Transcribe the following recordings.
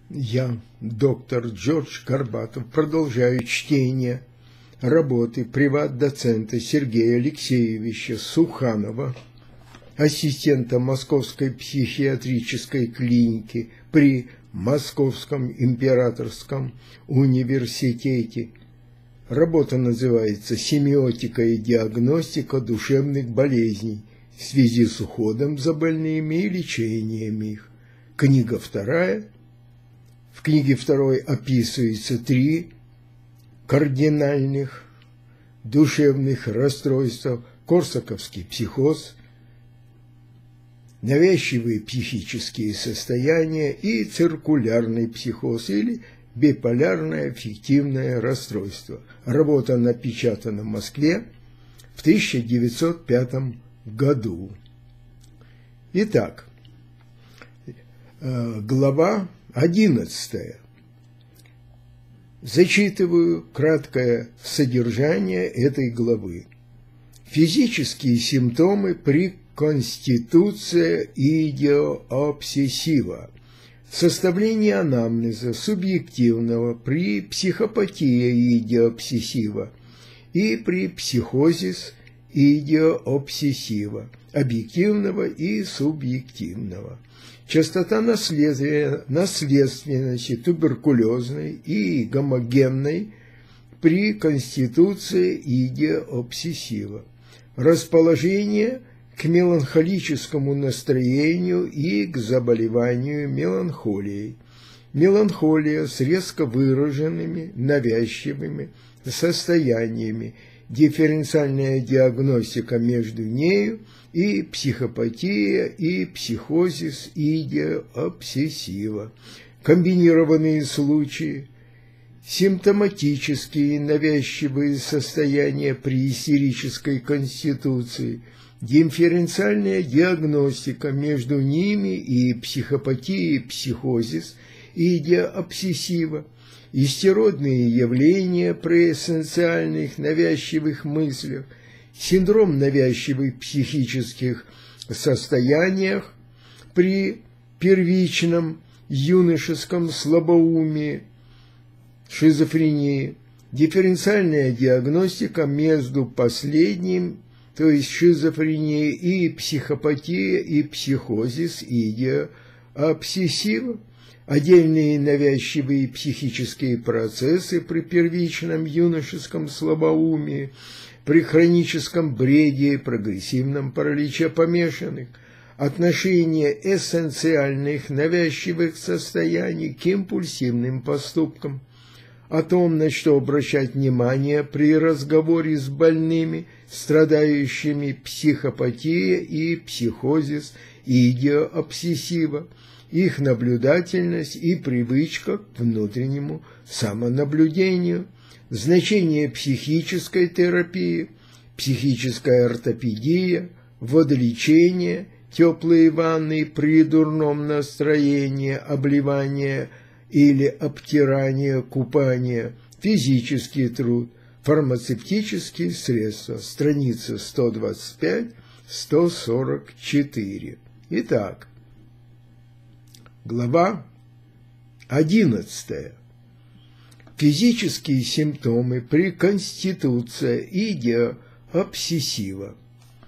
Я, доктор Джордж Горбатов, продолжаю чтение работы приват-доцента Сергея Алексеевича Суханова, ассистента Московской психиатрической клиники при Московском императорском университете. Работа называется «Семиотика и диагностика душевных болезней в связи с уходом за больными и лечением их». Книга вторая. В книге второй описывается 3 кардинальных душевных расстройства: корсаковский психоз, навязчивые психические состояния и циркулярный психоз или биполярное аффективное расстройство. Работа напечатана в Москве в 1905 году. Итак, глава 11. Зачитываю краткое содержание этой главы. Физические симптомы при конституции идиообсессива. Составление анамнеза субъективного при психопатии идиообсессива и при психозис идиообсессива, объективного и субъективного. Частота наследственности туберкулезной и гомогенной при конституции идиообсессива. Расположение к меланхолическому настроению и к заболеванию меланхолией. Меланхолия с резко выраженными навязчивыми состояниями, дифференциальная диагностика между нею и психопатия и психозис идиообсессива. Комбинированные случаи, симптоматические навязчивые состояния при истерической конституции, дифференциальная диагностика между ними и психопатия и психозис идиообсессива, истеродные явления при эссенциальных навязчивых мыслях, синдром навязчивых психических состояниях при первичном юношеском слабоумии, шизофрении, дифференциальная диагностика между последним, то есть шизофрения, и психопатия и психозис идиообсессива, отдельные навязчивые психические процессы при первичном юношеском слабоумии, при хроническом бреде и прогрессивном параличе помешанных, отношение эссенциальных навязчивых состояний к импульсивным поступкам, о том, на что обращать внимание при разговоре с больными, страдающими психопатией и психозис идиообсессива, их наблюдательность и привычка к внутреннему самонаблюдению, значение психической терапии, психическая ортопедия, водолечение, теплые ванны при дурном настроении, обливание или обтирание, купание, физический труд, фармацевтические средства, страница 125-144. Итак, глава 11. Физические симптомы при конституции идиообсессива.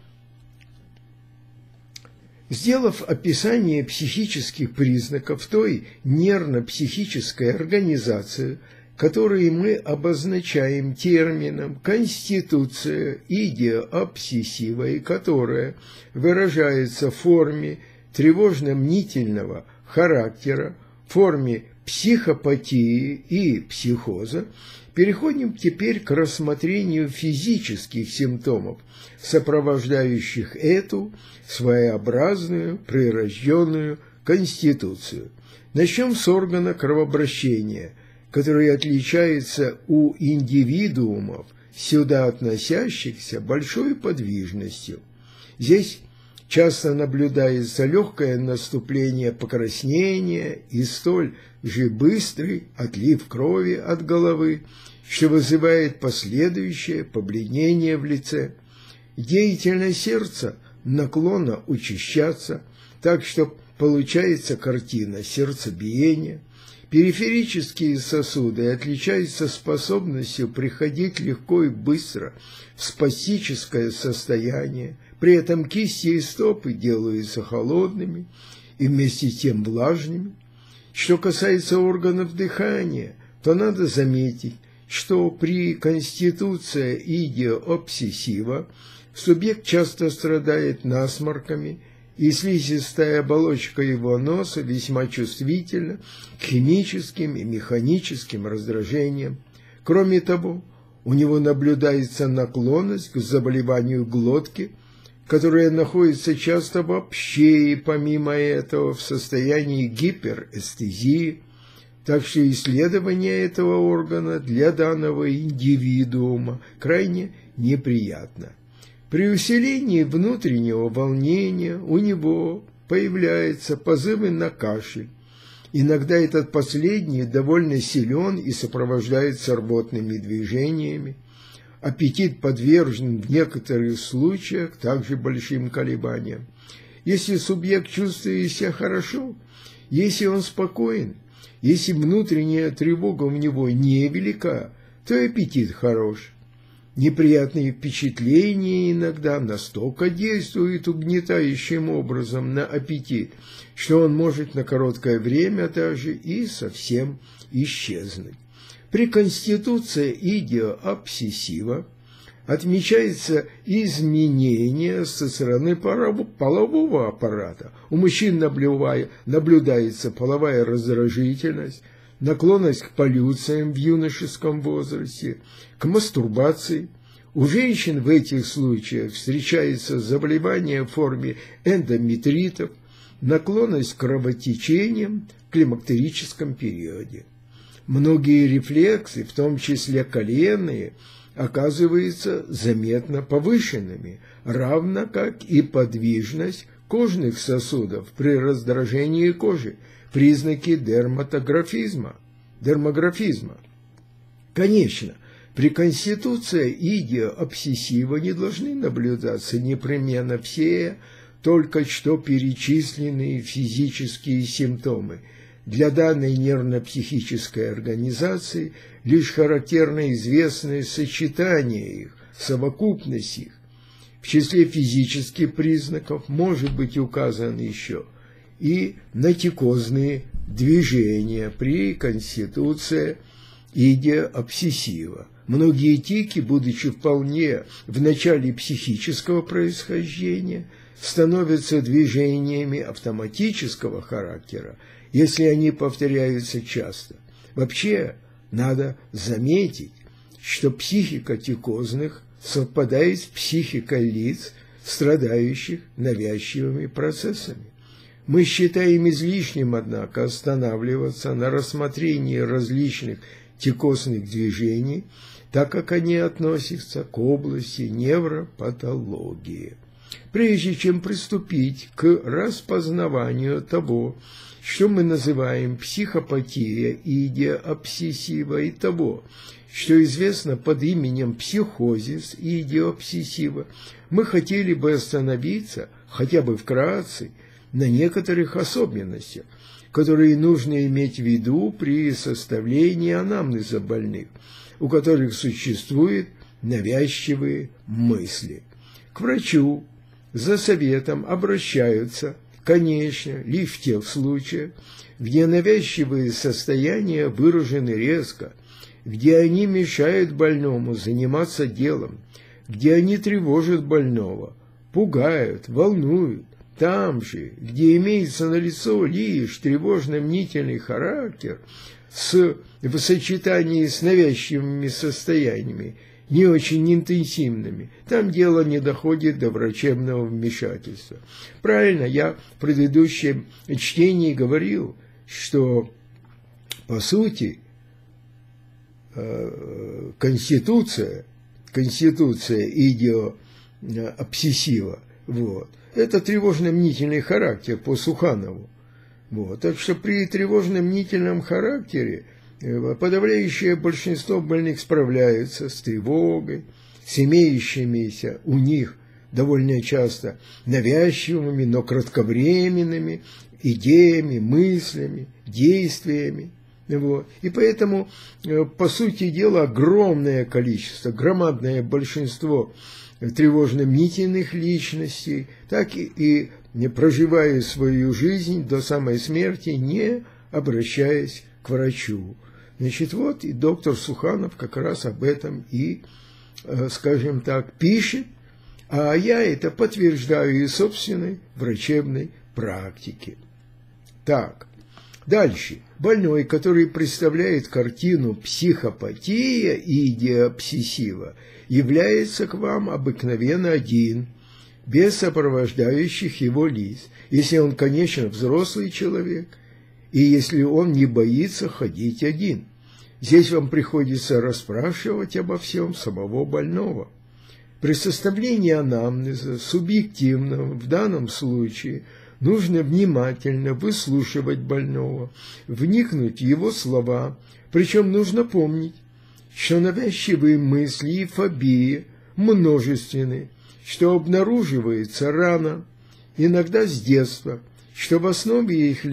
Сделав описание психических признаков той нервно-психической организации, которые мы обозначаем термином «конституция идиообсессива», и которая выражается в форме тревожно-мнительного характера, в форме психопатии и психоза, переходим теперь к рассмотрению физических симптомов, сопровождающих эту своеобразную прирожденную конституцию. Начнем с органа кровообращения, который отличается у индивидуумов, сюда относящихся, большой подвижностью. Здесь часто наблюдается легкое наступление покраснения и столь же быстрый отлив крови от головы, что вызывает последующее побледнение в лице. Деятельность сердца наклонна учащаться, так что получается картина сердцебиения. Периферические сосуды отличаются способностью приходить легко и быстро в спастическое состояние, при этом кисти и стопы делаются холодными и вместе с тем влажными. Что касается органов дыхания, то надо заметить, что при конституции идиопсиссива субъект часто страдает насморками, и слизистая оболочка его носа весьма чувствительна к химическим и механическим раздражениям. Кроме того, у него наблюдается наклонность к заболеванию глотки, которая находится часто вообще и помимо этого в состоянии гиперэстезии, так что исследование этого органа для данного индивидуума крайне неприятно. При усилении внутреннего волнения у него появляются позывы на кашель. Иногда этот последний довольно силен и сопровождается рвотными движениями. Аппетит подвержен в некоторых случаях также большим колебаниям. Если субъект чувствует себя хорошо, если он спокоен, если внутренняя тревога у него невелика, то аппетит хорош. Неприятные впечатления иногда настолько действуют угнетающим образом на аппетит, что он может на короткое время даже и совсем исчезнуть. При конституции идиопсиссива отмечается изменение со стороны полового аппарата. У мужчин наблюдается половая раздражительность, наклонность к полюциям в юношеском возрасте, к мастурбации. У женщин в этих случаях встречается заболевание в форме эндометритов, наклонность к кровотечениям в климактерическом периоде. Многие рефлексы, в том числе коленные, оказываются заметно повышенными, равно как и подвижность кожных сосудов при раздражении кожи, признаки дерматографизма. Конечно, при конституции идиопсиссива не должны наблюдаться непременно все только что перечисленные физические симптомы. Для данной нервно-психической организации лишь характерно известное сочетание их, совокупность их. В числе физических признаков может быть указан еще и натикозные движения при конституции идиопсиссива. Многие тики, будучи вполне в начале психического происхождения, становятся движениями автоматического характера, если они повторяются часто. Вообще, надо заметить, что психика тикозных совпадает с психикой лиц, страдающих навязчивыми процессами. Мы считаем излишним, однако, останавливаться на рассмотрении различных тикозных движений, так как они относятся к области невропатологии. Прежде чем приступить к распознаванию того, что мы называем психопатия идиопсиссива, и того, что известно под именем психозис идиопсиссива, мы хотели бы остановиться, хотя бы вкратце, на некоторых особенностях, которые нужно иметь в виду при составлении анамнеза больных, у которых существуют навязчивые мысли. К врачу за советом обращаются, конечно, лишь в тех случаях, где навязчивые состояния выражены резко, где они мешают больному заниматься делом, где они тревожат больного, пугают, волнуют. Там же, где имеется налицо лишь тревожно-мнительный характер в сочетании с навязчивыми состояниями, не очень интенсивными, там дело не доходит до врачебного вмешательства. Правильно, я в предыдущем чтении говорил, что, по сути, конституция идиопсиссива, это тревожно-мнительный характер по Суханову. Так что при тревожно-мнительном характере подавляющее большинство больных справляются с тревогой, с имеющимися у них довольно часто навязчивыми, но кратковременными идеями, мыслями, действиями. Вот. И поэтому, по сути дела, огромное количество, громадное большинство тревожно-мнительных личностей, так и не проживая свою жизнь до самой смерти, не обращаясь к врачу. Значит, вот и доктор Суханов как раз об этом и, скажем так, пишет, а я это подтверждаю из собственной врачебной практики. Так, дальше. Больной, который представляет картину психопатия и идеобсессива, является к вам обыкновенно один, без сопровождающих его лиц, если он, конечно, взрослый человек, и если он не боится ходить один. Здесь вам приходится расспрашивать обо всем самого больного. При составлении анамнеза, субъективного в данном случае, нужно внимательно выслушивать больного, вникнуть в его слова, причем нужно помнить, что навязчивые мысли и фобии множественны, что обнаруживается рано, иногда с детства, что в основе их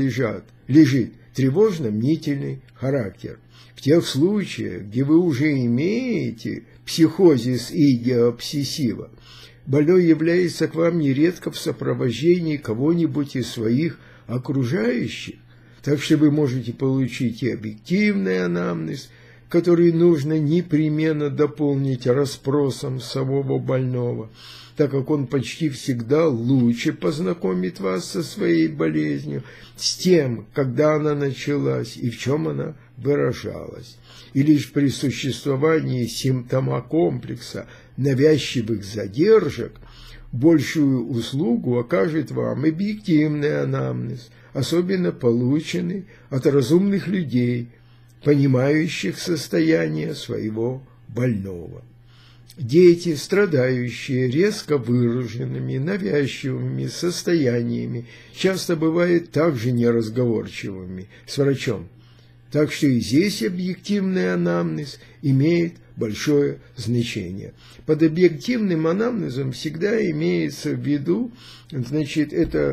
лежит тревожно-мнительный характер. В тех случаях, где вы уже имеете психозис идеобсессива, больной является к вам нередко в сопровождении кого-нибудь из своих окружающих, так что вы можете получить и объективный анамнез, который нужно непременно дополнить расспросом самого больного, так как он почти всегда лучше познакомит вас со своей болезнью, с тем, когда она началась и в чем она выражалась. И лишь при существовании симптомокомплекса навязчивых задержек большую услугу окажет вам объективный анамнез, особенно полученный от разумных людей, понимающих состояние своего больного. Дети, страдающие резко выраженными навязчивыми состояниями, часто бывают также неразговорчивыми с врачом. Так что и здесь объективный анамнез имеет большое значение. Под объективным анамнезом всегда имеется в виду, значит, это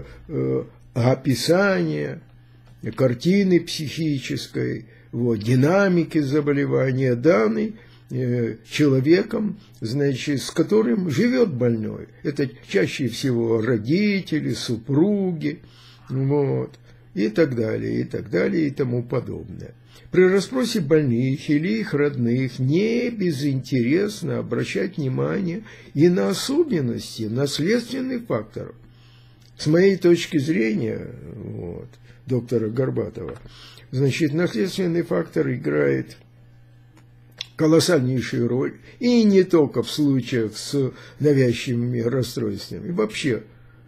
описание картины психической, вот, динамики заболевания, данной человеком, значит, с которым живет больной. Это чаще всего родители, супруги, вот, и так далее, и тому подобное. При расспросе больных или их родных не безинтересно обращать внимание и на особенности наследственных факторов. С моей точки зрения, вот, доктора Горбатова, значит, наследственный фактор играет колоссальнейшую роль, и не только в случаях с навязчивыми расстройствами, вообще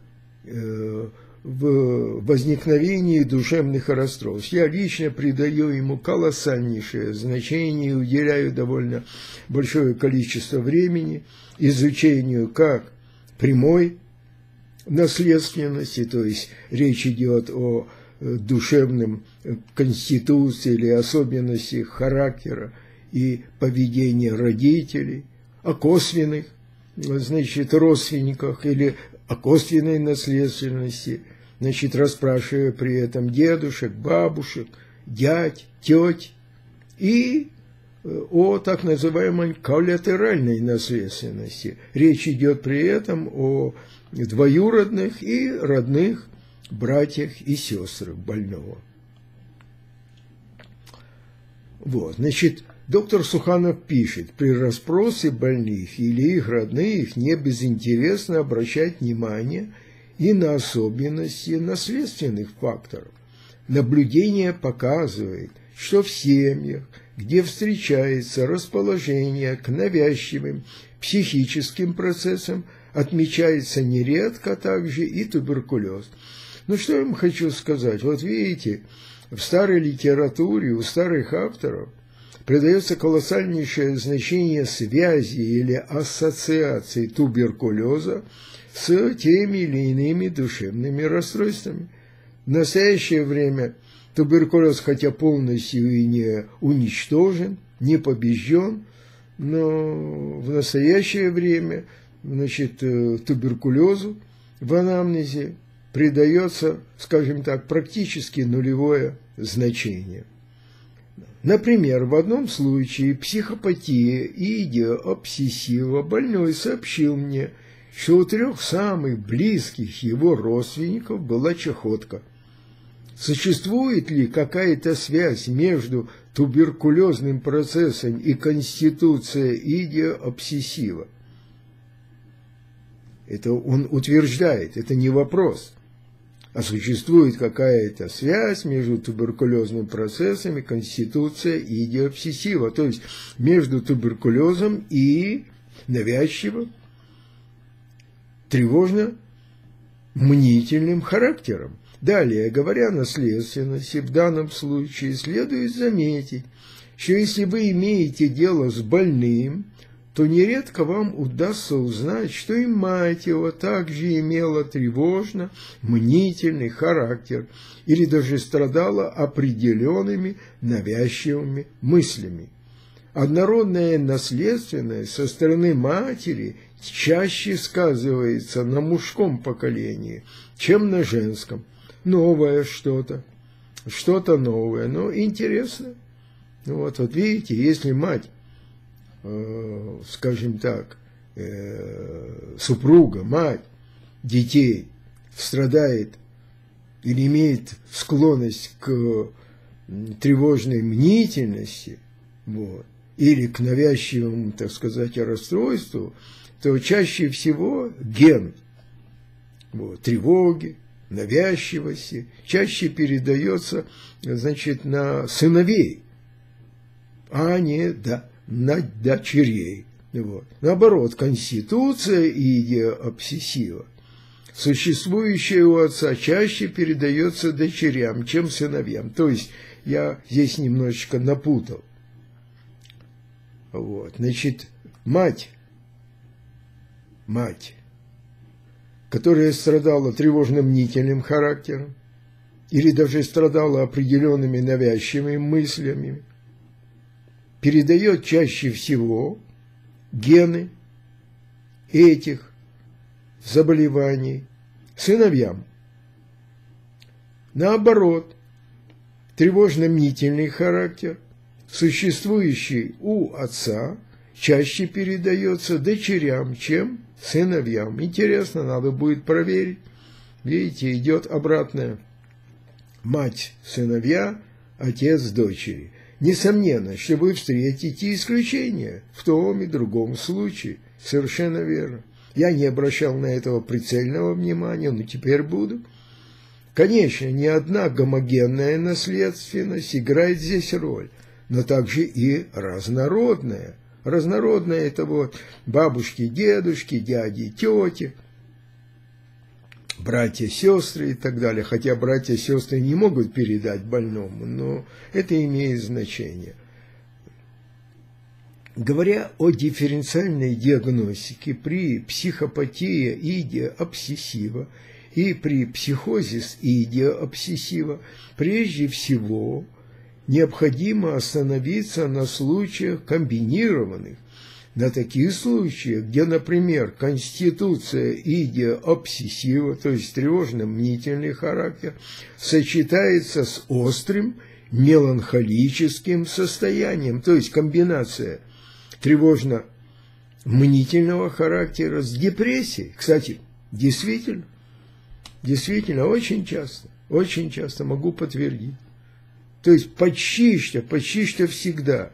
в возникновении душевных расстройств. Я лично придаю ему колоссальнейшее значение и уделяю довольно большое количество времени изучению как прямой наследственности, то есть речь идет о душевном конституции или особенностях характера и поведения родителей, о косвенных, значит, родственниках или о косвенной наследственности, значит, расспрашивая при этом дедушек, бабушек, дядь, теть, и о так называемой коллатеральной наследственности. Речь идет при этом о двоюродных и родных братьях и сестрах больного. Вот, значит, доктор Суханов пишет, при расспросе больных или их родных не безинтересно обращать внимание и на особенности наследственных факторов. Наблюдение показывает, что в семьях, где встречается расположение к навязчивым психическим процессам, отмечается нередко также и туберкулез. Ну, что я вам хочу сказать? Вот видите, в старой литературе у старых авторов придается колоссальнейшее значение связи или ассоциации туберкулеза с теми или иными душевными расстройствами. В настоящее время туберкулез, хотя полностью и не уничтожен, не побежден, но в настоящее время, значит, туберкулезу в анамнезе придается, скажем так, практически нулевое значение. Например, в одном случае психопатия и идеообсессива больной сообщил мне, что у 3 самых близких его родственников была чахотка. Существует ли какая-то связь между туберкулезным процессом и конституцией идеообсессива? Это он утверждает, это не вопрос. А существует какая-то связь между туберкулезным процессом и конституцией идеообсессива, то есть между туберкулезом и навязчивым, тревожно-мнительным характером. Далее, говоря о наследственности, в данном случае следует заметить, что если вы имеете дело с больным, то нередко вам удастся узнать, что и мать его также имела тревожно-мнительный характер или даже страдала определенными навязчивыми мыслями. Однородная наследственность со стороны матери чаще сказывается на мужском поколении, чем на женском. Новое что-то новое, но интересно. Вот видите, если мать, скажем так, супруга, мать детей страдает или имеет склонность к тревожной мнительности, вот, или к навязчивому, так сказать, расстройству, то чаще всего ген тревоги, навязчивости чаще передается, значит, на сыновей, а не на дочерей. Вот. Наоборот, конституция идеообсессива, существующая у отца, чаще передается дочерям, чем сыновьям. То есть я здесь немножечко напутал. Вот. Значит, мать, которая страдала тревожно-мнительным характером или даже страдала определенными навязчивыми мыслями, передает чаще всего гены этих заболеваний сыновьям. Наоборот, тревожно-мнительный характер, существующий у отца, чаще передается дочерям, чем сыновьям. Интересно, надо будет проверить. Видите, идет обратное. Мать – сыновья, отец – дочери. Несомненно, что вы встретите исключения в том и другом случае. Совершенно верно. Я не обращал на этого прицельного внимания, но теперь буду. Конечно, не одна гомогенная наследственность играет здесь роль, но также и разнородная. Разнородная – это вот бабушки, дедушки, дяди, тети, братья, сестры и так далее. Хотя братья и сестры не могут передать больному, но это имеет значение. Говоря о дифференциальной диагностике при психопатии идеообсессива и при психозе идеообсессива, прежде всего необходимо остановиться на случаях комбинированных, на таких случаях, где, например, конституция идеообсессива, то есть тревожно-мнительный характер, сочетается с острым меланхолическим состоянием, то есть комбинация тревожно-мнительного характера с депрессией. Кстати, действительно, очень часто могу подтвердить. То есть почти что всегда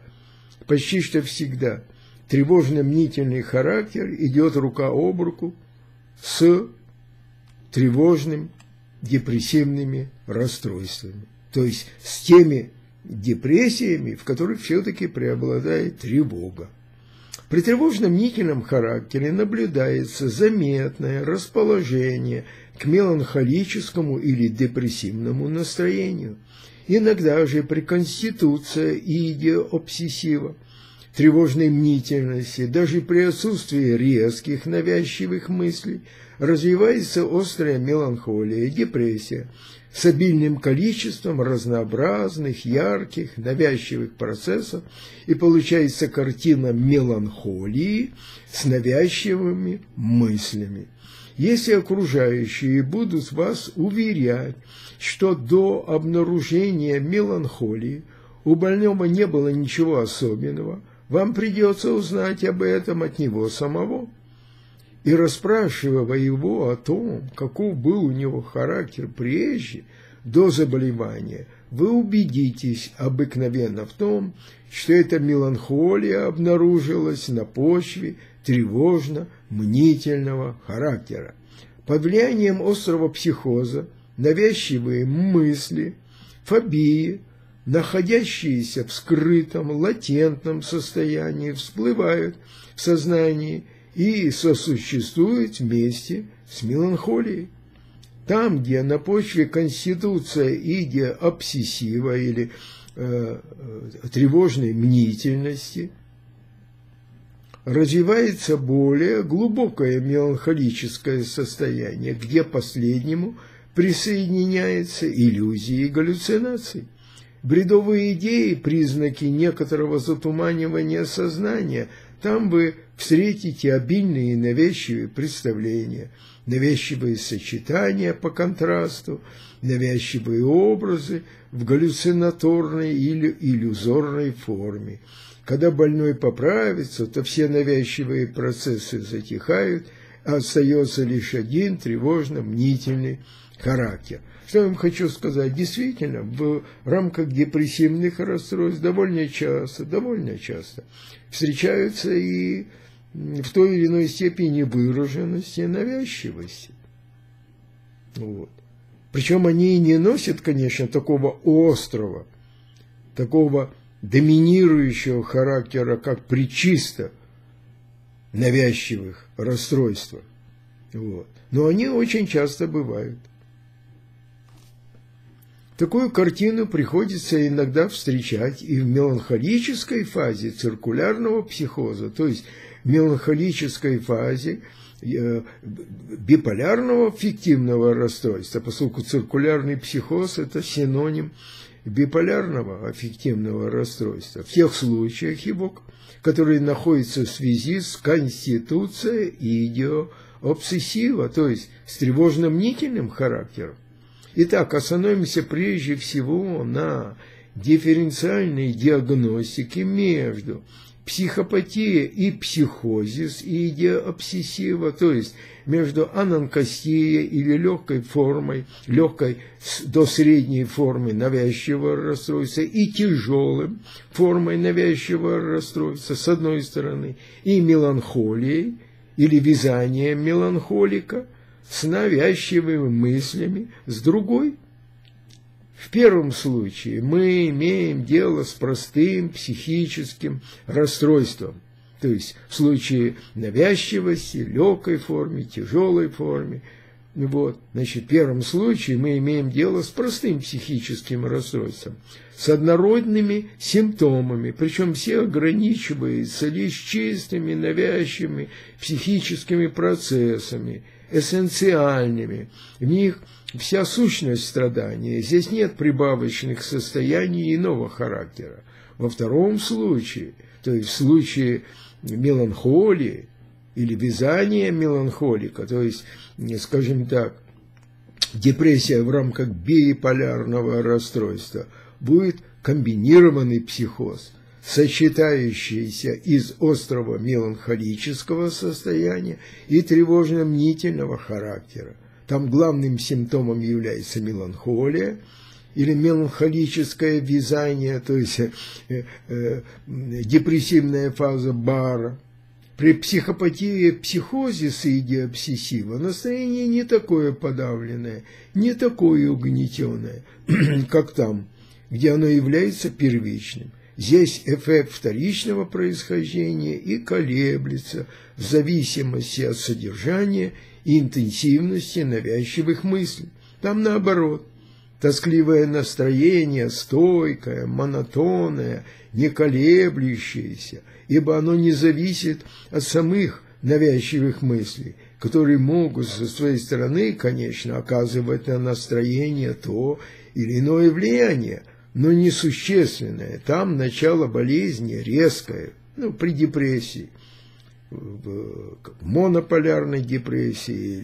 тревожно-мнительный характер идет рука об руку с тревожным депрессивными расстройствами. То есть с теми депрессиями, в которых все-таки преобладает тревога. При тревожно-мнительном характере наблюдается заметное расположение к меланхолическому или депрессивному настроению. Иногда же при конституции идеообсессива, тревожной мнительности, даже при отсутствии резких навязчивых мыслей, развивается острая меланхолия, депрессия с обильным количеством разнообразных, ярких, навязчивых процессов, и получается картина меланхолии с навязчивыми мыслями. Если окружающие будут вас уверять, что до обнаружения меланхолии у больного не было ничего особенного, вам придется узнать об этом от него самого. И расспрашивая его о том, каков был у него характер прежде, до заболевания, вы убедитесь обыкновенно в том, что эта меланхолия обнаружилась на почве тревожно-мнительного характера. Под влиянием острого психоза навязчивые мысли, фобии, находящиеся в скрытом, латентном состоянии, всплывают в сознании и сосуществуют вместе с меланхолией. Там, где на почве конституция идеобсессива или тревожной мнительности развивается более глубокое меланхолическое состояние, где последнему присоединяются иллюзии и галлюцинации. Бредовые идеи, признаки некоторого затуманивания сознания, там вы встретите обильные навязчивые представления, навязчивые сочетания по контрасту, навязчивые образы в галлюцинаторной или иллюзорной форме. Когда больной поправится, то все навязчивые процессы затихают, а остается лишь один тревожно-мнительный характер. Что я вам хочу сказать? Действительно, в рамках депрессивных расстройств довольно часто встречаются и в той или иной степени выраженности навязчивости. Вот. Причем они не носят, конечно, такого острого, такого доминирующего характера, как при чисто навязчивых расстройствах. Вот. Но они очень часто бывают. Такую картину приходится иногда встречать и в меланхолической фазе циркулярного психоза, то есть в меланхолической фазе биполярного аффективного расстройства, поскольку циркулярный психоз – это синоним биполярного аффективного расстройства. В тех случаях его, которые находятся в связи с конституцией идеообсессива, то есть с тревожно-мнительным характером. Итак, остановимся прежде всего на дифференциальной диагностике между психопатией и психозис и идеообсессива, то есть между анонкастией или легкой формой, легкой до средней формы навязчивого расстройства и тяжелым формой навязчивого расстройства с одной стороны, и меланхолией или вязанием меланхолика с навязчивыми мыслями с другой. В первом случае мы имеем дело с простым психическим расстройством, то есть в случае навязчивости, легкой форме, тяжелой форме. Вот. Значит, в первом случае мы имеем дело с простым психическим расстройством, с однородными симптомами, причем все ограничиваются лишь чистыми навязчивыми психическими процессами, эссенциальными. В них вся сущность страдания. Здесь нет прибавочных состояний иного характера. Во втором случае, то есть в случае меланхолии или вязания меланхолика, то есть, скажем так, депрессия в рамках биполярного расстройства, будет комбинированный психоз, сочетающийся из острого меланхолического состояния и тревожно-мнительного характера. Там главным симптомом является меланхолия или меланхолическое вязание, то есть депрессивная фаза Бара. При психопатии, психозисе и идеобсессива настроение не такое подавленное, не такое угнетенное, как там, где оно является первичным. Здесь эффект вторичного происхождения и колеблется в зависимости от содержания и интенсивности навязчивых мыслей. Там наоборот, тоскливое настроение, стойкое, монотонное, не колеблющееся, ибо оно не зависит от самых навязчивых мыслей, которые могут со своей стороны, конечно, оказывать на настроение то или иное влияние, но несущественное. Там начало болезни резкое, при депрессии, в монополярной депрессии или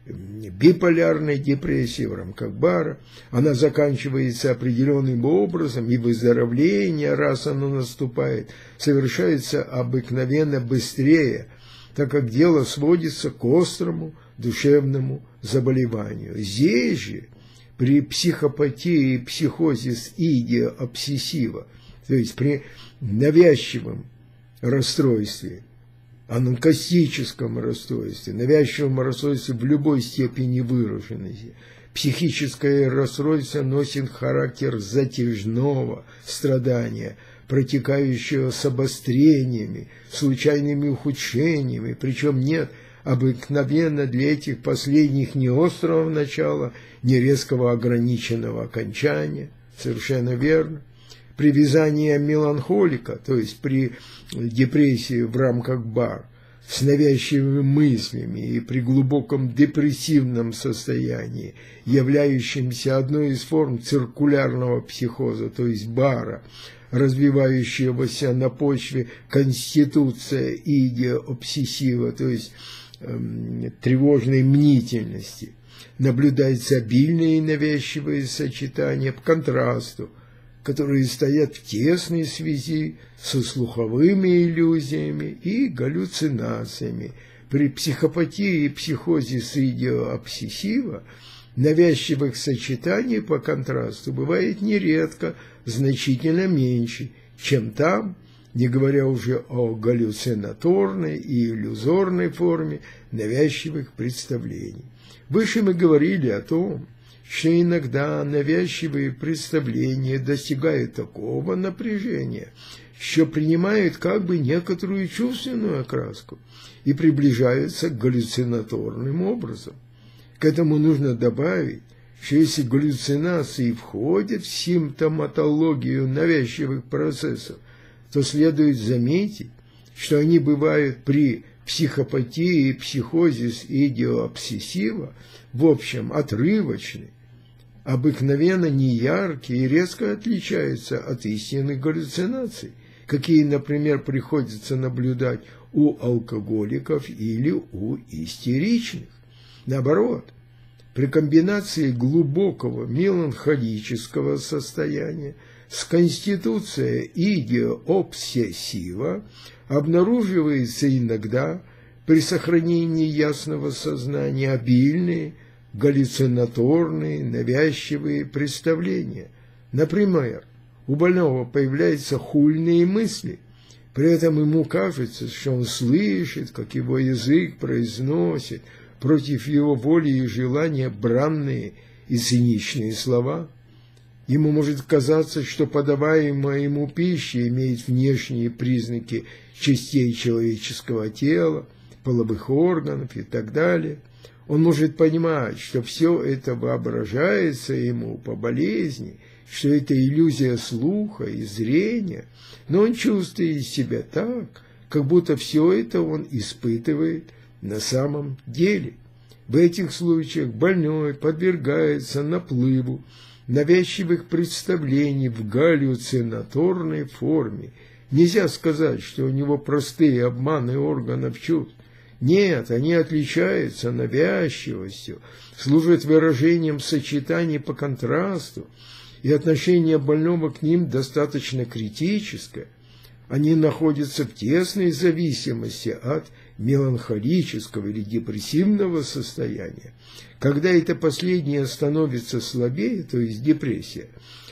биполярной депрессии в рамках бара. Она заканчивается определенным образом, и выздоровление, раз оно наступает, совершается обыкновенно быстрее, так как дело сводится к острому душевному заболеванию. Здесь же, при психопатии и психозе с идио-обсессива, то есть при навязчивом расстройстве, анонкастическом расстройстве, навязчивом расстройстве в любой степени выраженности, психическое расстройство носит характер затяжного страдания, протекающего с обострениями, случайными ухудшениями, причем нет обыкновенно для этих последних ни острого начала, ни резкого ограниченного окончания. Совершенно верно. При вязании меланхолика, то есть при депрессии в рамках бар, с навязчивыми мыслями и при глубоком депрессивном состоянии, являющемся одной из форм циркулярного психоза, то есть бара, развивающегося на почве конституция идио-обсессива, то есть тревожной мнительности, наблюдается обильные и навязчивые сочетания по контрасту, которые стоят в тесной связи со слуховыми иллюзиями и галлюцинациями. При психопатии и психозе с идио-обсессива навязчивых сочетаний по контрасту бывает нередко значительно меньше, чем там, не говоря уже о галлюцинаторной и иллюзорной форме навязчивых представлений. Выше мы говорили о том, что иногда навязчивые представления достигают такого напряжения, что принимают как бы некоторую чувственную окраску и приближаются к галлюцинаторным образам. К этому нужно добавить, что если галлюцинации входят в симптоматологию навязчивых процессов, то следует заметить, что они бывают при психопатии и психозе с идио-обсессива в общем отрывочны, обыкновенно неяркие и резко отличаются от истинных галлюцинаций, какие, например, приходится наблюдать у алкоголиков или у истеричных. Наоборот, при комбинации глубокого меланхолического состояния с конституцией идио-обсессива обнаруживается иногда при сохранении ясного сознания обильные, галлюцинаторные, навязчивые представления. Например, у больного появляются хульные мысли, при этом ему кажется, что он слышит, как его язык произносит против его воли и желания бранные и циничные слова. Ему может казаться, что подаваемая ему пища имеет внешние признаки частей человеческого тела, половых органов и так далее. Он может понимать, что все это воображается ему по болезни, что это иллюзия слуха и зрения, но он чувствует себя так, как будто все это он испытывает на самом деле. В этих случаях больной подвергается наплыву навязчивых представлений в галлюцинаторной форме. Нельзя сказать, что у него простые обманы органов чувств. Нет, они отличаются навязчивостью, служат выражением сочетаний по контрасту, и отношение больного к ним достаточно критическое. Они находятся в тесной зависимости от меланхолического или депрессивного состояния. Когда это последнее становится слабее, то есть депрессия,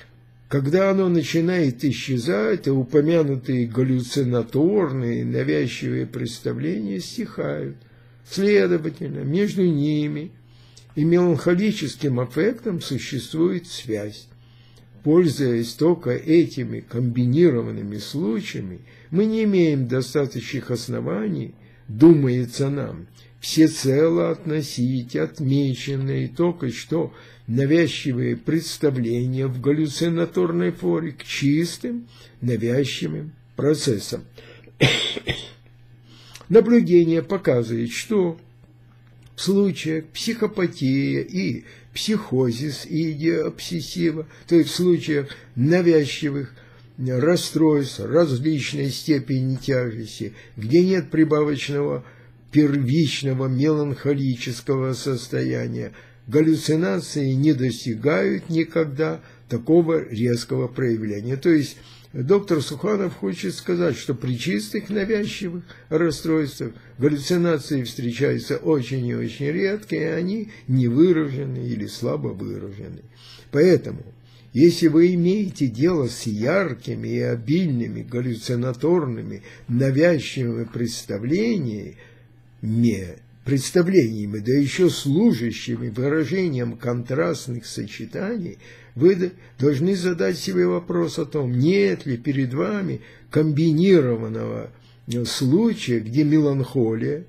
когда оно начинает исчезать, то упомянутые галлюцинаторные, навязчивые представления стихают. Следовательно, между ними и меланхолическим аффектом существует связь. Пользуясь только этими комбинированными случаями, мы не имеем достаточных оснований, думается нам, всецело относить отмеченные только что навязчивые представления в галлюцинаторной форме к чистым навязчивым процессам. Наблюдение показывает, что в случаях психопатии и психозис идио-обсессива, то есть в случаях навязчивых расстройств различной степени тяжести, где нет прибавочного первичного меланхолического состояния, галлюцинации не достигают никогда такого резкого проявления. То есть доктор Суханов хочет сказать, что при чистых навязчивых расстройствах галлюцинации встречаются очень и очень редко, и они не выражены или слабо выражены. Поэтому, если вы имеете дело с яркими и обильными галлюцинаторными навязчивыми представлениями, да еще служащими выражением контрастных сочетаний, вы должны задать себе вопрос о том, нет ли перед вами комбинированного случая, где меланхолия,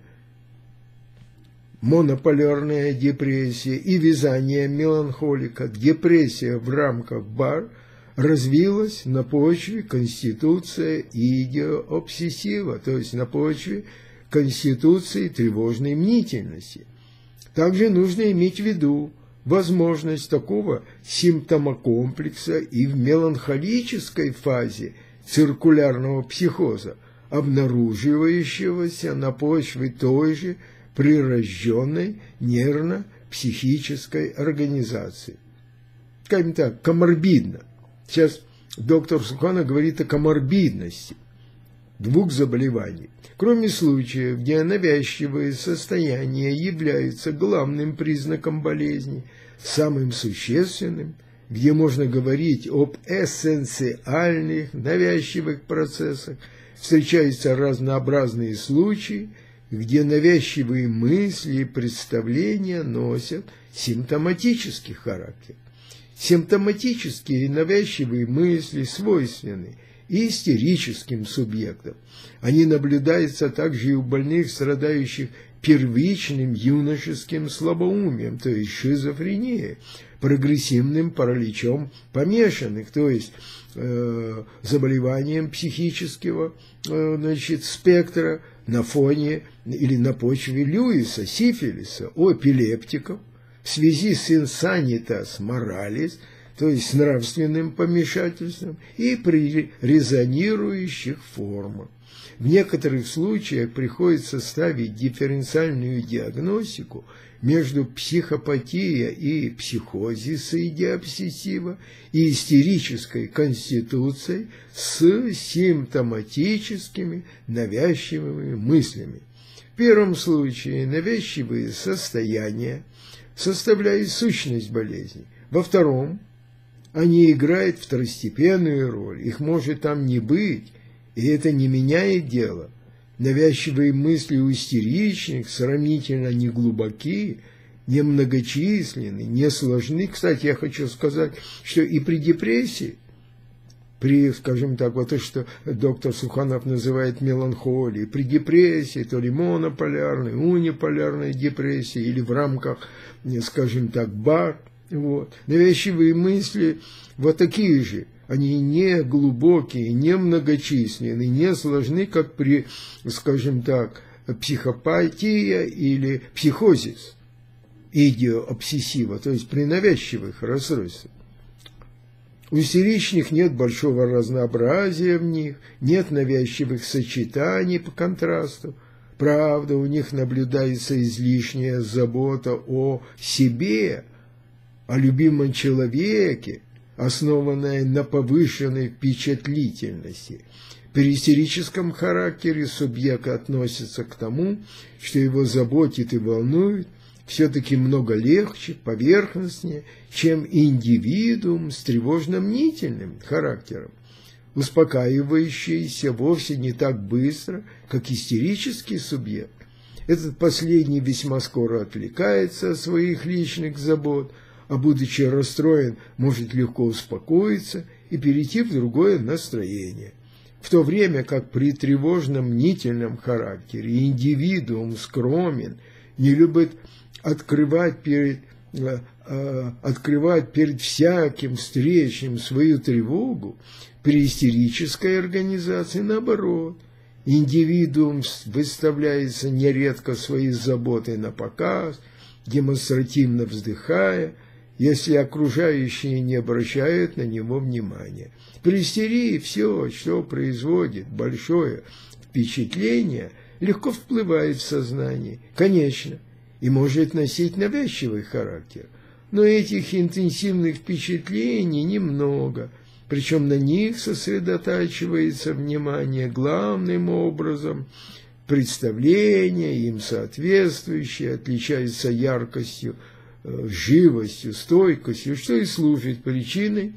монополярная депрессия и вязание меланхолика, депрессия в рамках БАР развилась на почве конституции идиообсессива, то есть на почве конституции тревожной мнительности. Также нужно иметь в виду возможность такого симптомокомплекса и в меланхолической фазе циркулярного психоза, обнаруживающегося на почве той же прирожденной нервно-психической организации. Скажем так, коморбидно. Сейчас доктор Суханов говорит о коморбидности двух заболеваний. Кроме случаев, где навязчивые состояния являются главным признаком болезни, самым существенным, где можно говорить об эссенциальных навязчивых процессах, встречаются разнообразные случаи, где навязчивые мысли и представления носят симптоматический характер. Симптоматические и навязчивые мысли свойственны и истерическим субъектам. Они наблюдаются также и у больных, страдающих первичным юношеским слабоумием, то есть шизофренией, прогрессивным параличом помешанных, то есть заболеванием психического спектра на фоне или на почве Льюиса, сифилиса, у эпилептиков в связи с инсанитас моралис, то есть с нравственным помешательством, и при резонирующих формах. В некоторых случаях приходится ставить дифференциальную диагностику между психопатией и психозисом идиообсессива и истерической конституцией с симптоматическими навязчивыми мыслями. В первом случае навязчивые состояния составляют сущность болезни. Во втором они играют второстепенную роль, их может там не быть, и это не меняет дело. Навязчивые мысли у истеричных сравнительно неглубоки, немногочисленны, не сложны. Кстати, я хочу сказать, что и при депрессии, при, скажем так, вот то, что доктор Суханов называет меланхолией, при депрессии, то ли монополярной, униполярной депрессии, или в рамках, скажем так, БАР, вот, навязчивые мысли вот такие же. Они не глубокие, не многочисленные, не сложны, как при, скажем так, психопатия или психозис идиообсессива, то есть при навязчивых расстройствах. У истеричных нет большого разнообразия в них, нет навязчивых сочетаний по контрасту. Правда, у них наблюдается излишняя забота о себе, о любимом человеке, основанная на повышенной впечатлительности. При истерическом характере субъект относится к тому, что его заботит и волнует, все-таки много легче, поверхностнее, чем индивидуум с тревожно-мнительным характером, успокаивающийся вовсе не так быстро, как истерический субъект. Этот последний весьма скоро отвлекается от своих личных забот, а будучи расстроен, может легко успокоиться и перейти в другое настроение. В то время как при тревожно-мнительном характере индивидуум скромен, не любит открывать перед всяким встречным свою тревогу, при истерической организации наоборот. Индивидуум выставляется нередко своей заботой на показ, демонстративно вздыхая, если окружающие не обращают на него внимания. При истерии все, что производит большое впечатление, легко вплывает в сознание, конечно, и может носить навязчивый характер. Но этих интенсивных впечатлений немного, причем на них сосредотачивается внимание главным образом. Представления, им соответствующие, отличаются яркостью, живостью, стойкостью, что и служит причиной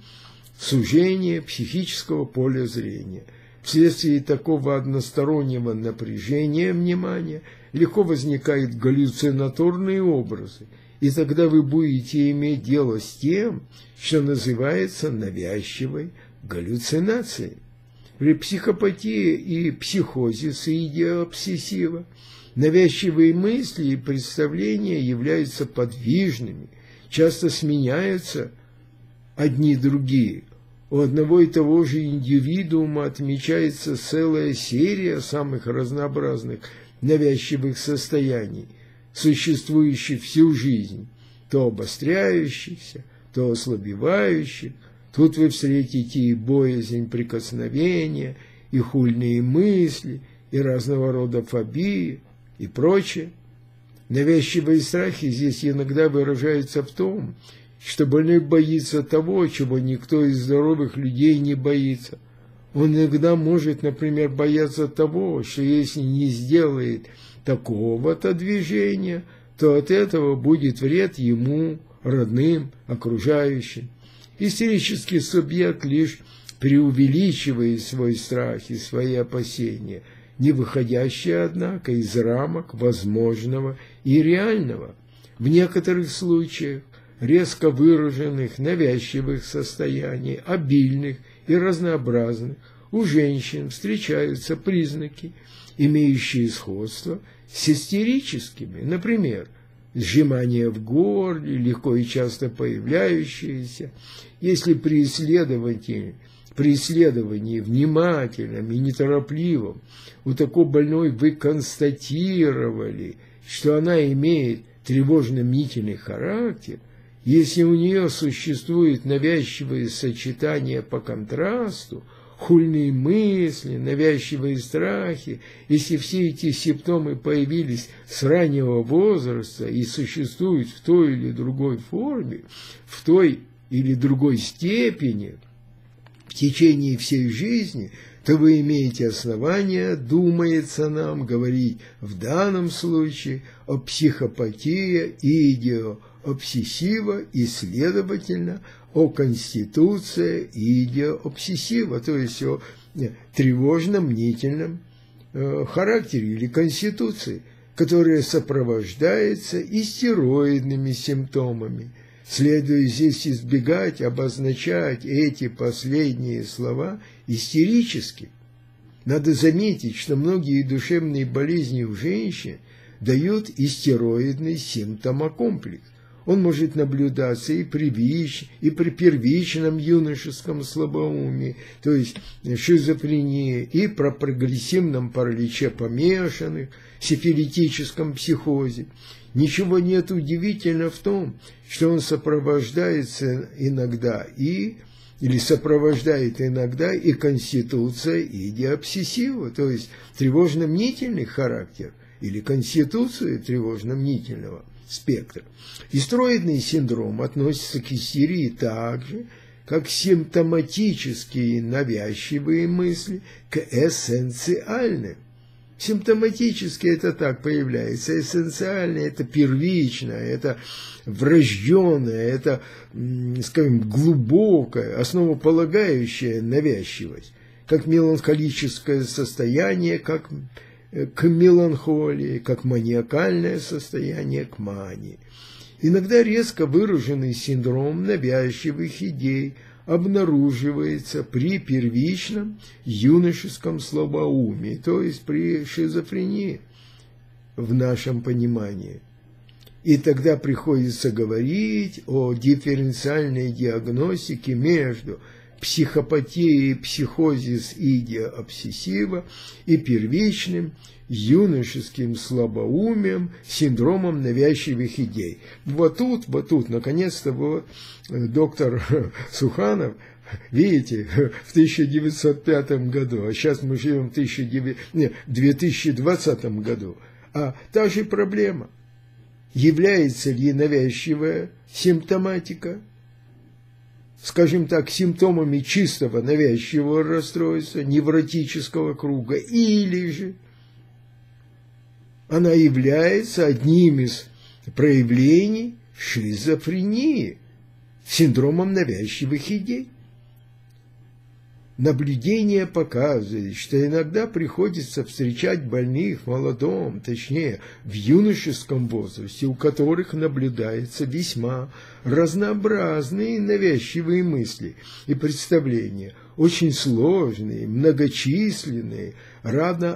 сужения психического поля зрения. Вследствие такого одностороннего напряжения внимания легко возникают галлюцинаторные образы, и тогда вы будете иметь дело с тем, что называется навязчивой галлюцинацией. При психопатии и психозе с идеообсессива навязчивые мысли и представления являются подвижными, часто сменяются одни другие. У одного и того же индивидуума отмечается целая серия самых разнообразных навязчивых состояний, существующих всю жизнь, то обостряющихся, то ослабевающих. Тут вы встретите и боязнь прикосновения, и хульные мысли, и разного рода фобии, и прочее. Навязчивые страхи здесь иногда выражаются в том, что больной боится того, чего никто из здоровых людей не боится. Он иногда может, например, бояться того, что если не сделает такого-то движения, то от этого будет вред ему, родным, окружающим. Истерический субъект лишь преувеличивает свой страх и свои опасения, не выходящие, однако, из рамок возможного и реального. В некоторых случаях резко выраженных навязчивых состояний, обильных и разнообразных, у женщин встречаются признаки, имеющие сходство с истерическими, например, сжимание в горле, легко и часто появляющиеся. Если при исследовании внимательном и неторопливом у такой больной вы констатировали, что она имеет тревожно-мнительный характер, если у нее существует навязчивые сочетания по контрасту, хульные мысли, навязчивые страхи, если все эти симптомы появились с раннего возраста и существуют в той или другой форме, в той или другой степени в течение всей жизни, то вы имеете основания, думается нам, говорить в данном случае о психопатии и идеообсессива и, следовательно, о конституции идеообсессива, то есть о тревожно-мнительном характере или конституции, которая сопровождается истероидными симптомами. Следует здесь избегать обозначать эти последние слова истерически. Надо заметить, что многие душевные болезни у женщин дают истероидный симптомокомплекс. Он может наблюдаться и при первичном юношеском слабоумии, то есть шизофрении, и при прогрессивном параличе помешанных, сифилитическом психозе. Ничего нет удивительного в том, что он сопровождается иногда сопровождает иногда и конституция идеообсессива, то есть тревожно-мнительный характер или конституция тревожно-мнительного спектра. Истероидный синдром относится к истерии так же, как симптоматические навязчивые мысли к эссенциальным. Симптоматически это так появляется, эссенциально это первичное, это врожденное, это, скажем, глубокая, основополагающая навязчивость, как меланхолическое состояние, как к меланхолии, как маниакальное состояние к мании. Иногда резко выраженный синдром навязчивых идей обнаруживается при первичном юношеском слабоумии, то есть при шизофрении в нашем понимании. И тогда приходится говорить о дифференциальной диагностике между психопатией, психозис идеообсессива и первичным юношеским слабоумием, синдромом навязчивых идей. Вот тут, наконец-то, доктор Суханов видите, в 1905 году, а сейчас мы живем в 2020 году. А та же проблема. Является ли навязчивая симптоматика, скажем так, симптомами чистого навязчивого расстройства, невротического круга, или же она является одним из проявлений шизофрении, синдромом навязчивых идей. Наблюдение показывает, что иногда приходится встречать больных в молодом, точнее, в юношеском возрасте, у которых наблюдаются весьма разнообразные навязчивые мысли и представления, очень сложные, многочисленные, рано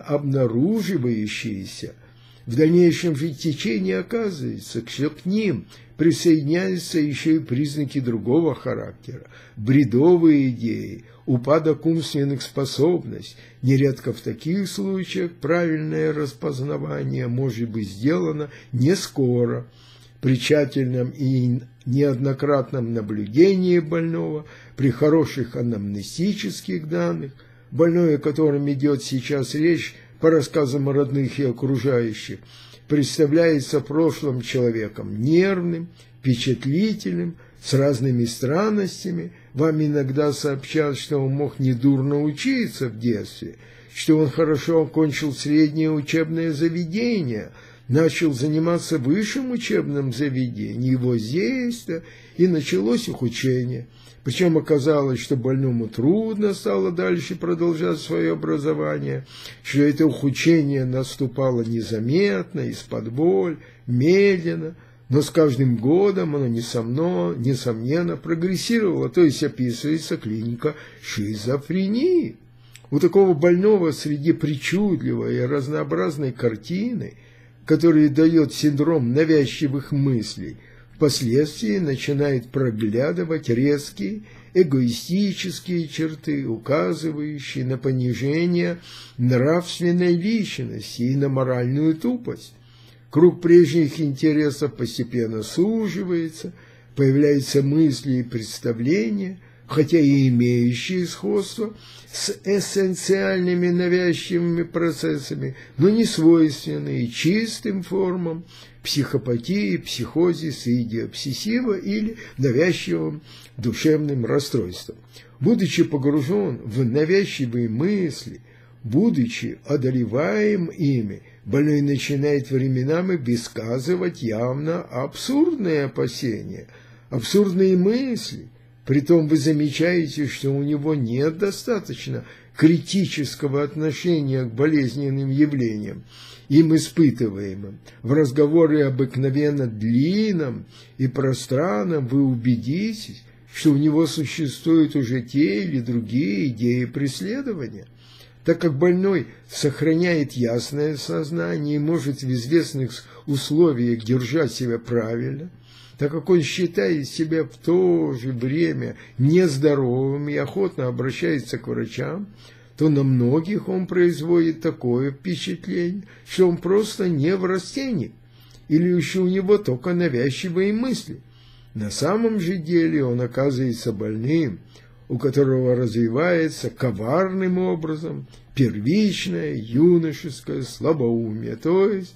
обнаруживающиеся. В дальнейшем же течении оказывается, что к ним присоединяются еще и признаки другого характера, бредовые идеи, упадок умственных способностей. Нередко в таких случаях правильное распознавание может быть сделано не скоро. При тщательном и неоднократном наблюдении больного, при хороших анамнестических данных, больной, о котором идет сейчас речь, по рассказам родных и окружающих, представляется в прошлом человеком нервным, впечатлительным, с разными странностями. Вам иногда сообщат, что он мог недурно учиться в детстве, что он хорошо окончил среднее учебное заведение, начал заниматься в высшем учебном заведении, и вот здесь-то и началось ухудшение. Причем оказалось, что больному трудно стало дальше продолжать свое образование, что это ухудшение наступало незаметно, из-под медленно, но с каждым годом оно, несомненно, прогрессировало, то есть описывается клиника шизофрении. У такого больного среди причудливой и разнообразной картины, которая дает синдром навязчивых мыслей, впоследствии начинает проглядывать резкие эгоистические черты, указывающие на понижение нравственной личности и на моральную тупость. Круг прежних интересов постепенно суживается, появляются мысли и представления, хотя и имеющие сходство с эссенциальными навязчивыми процессами, но не свойственные чистым формам психопатии, психозиса, идиопсиссива или навязчивым душевным расстройством. Будучи погружен в навязчивые мысли, будучи одолеваем ими, больной начинает временами высказывать явно абсурдные опасения, абсурдные мысли. Притом вы замечаете, что у него нет достаточно критического отношения к болезненным явлениям, им испытываемым. В разговоре обыкновенно длинном и пространном вы убедитесь, что у него существуют уже те или другие идеи преследования. Так как больной сохраняет ясное сознание и может в известных условиях держать себя правильно, так как он считает себя в то же время нездоровым и охотно обращается к врачам, то на многих он производит такое впечатление, что он просто не в растении, или еще у него только навязчивые мысли. На самом же деле он оказывается больным, у которого развивается коварным образом первичное юношеское слабоумие, то есть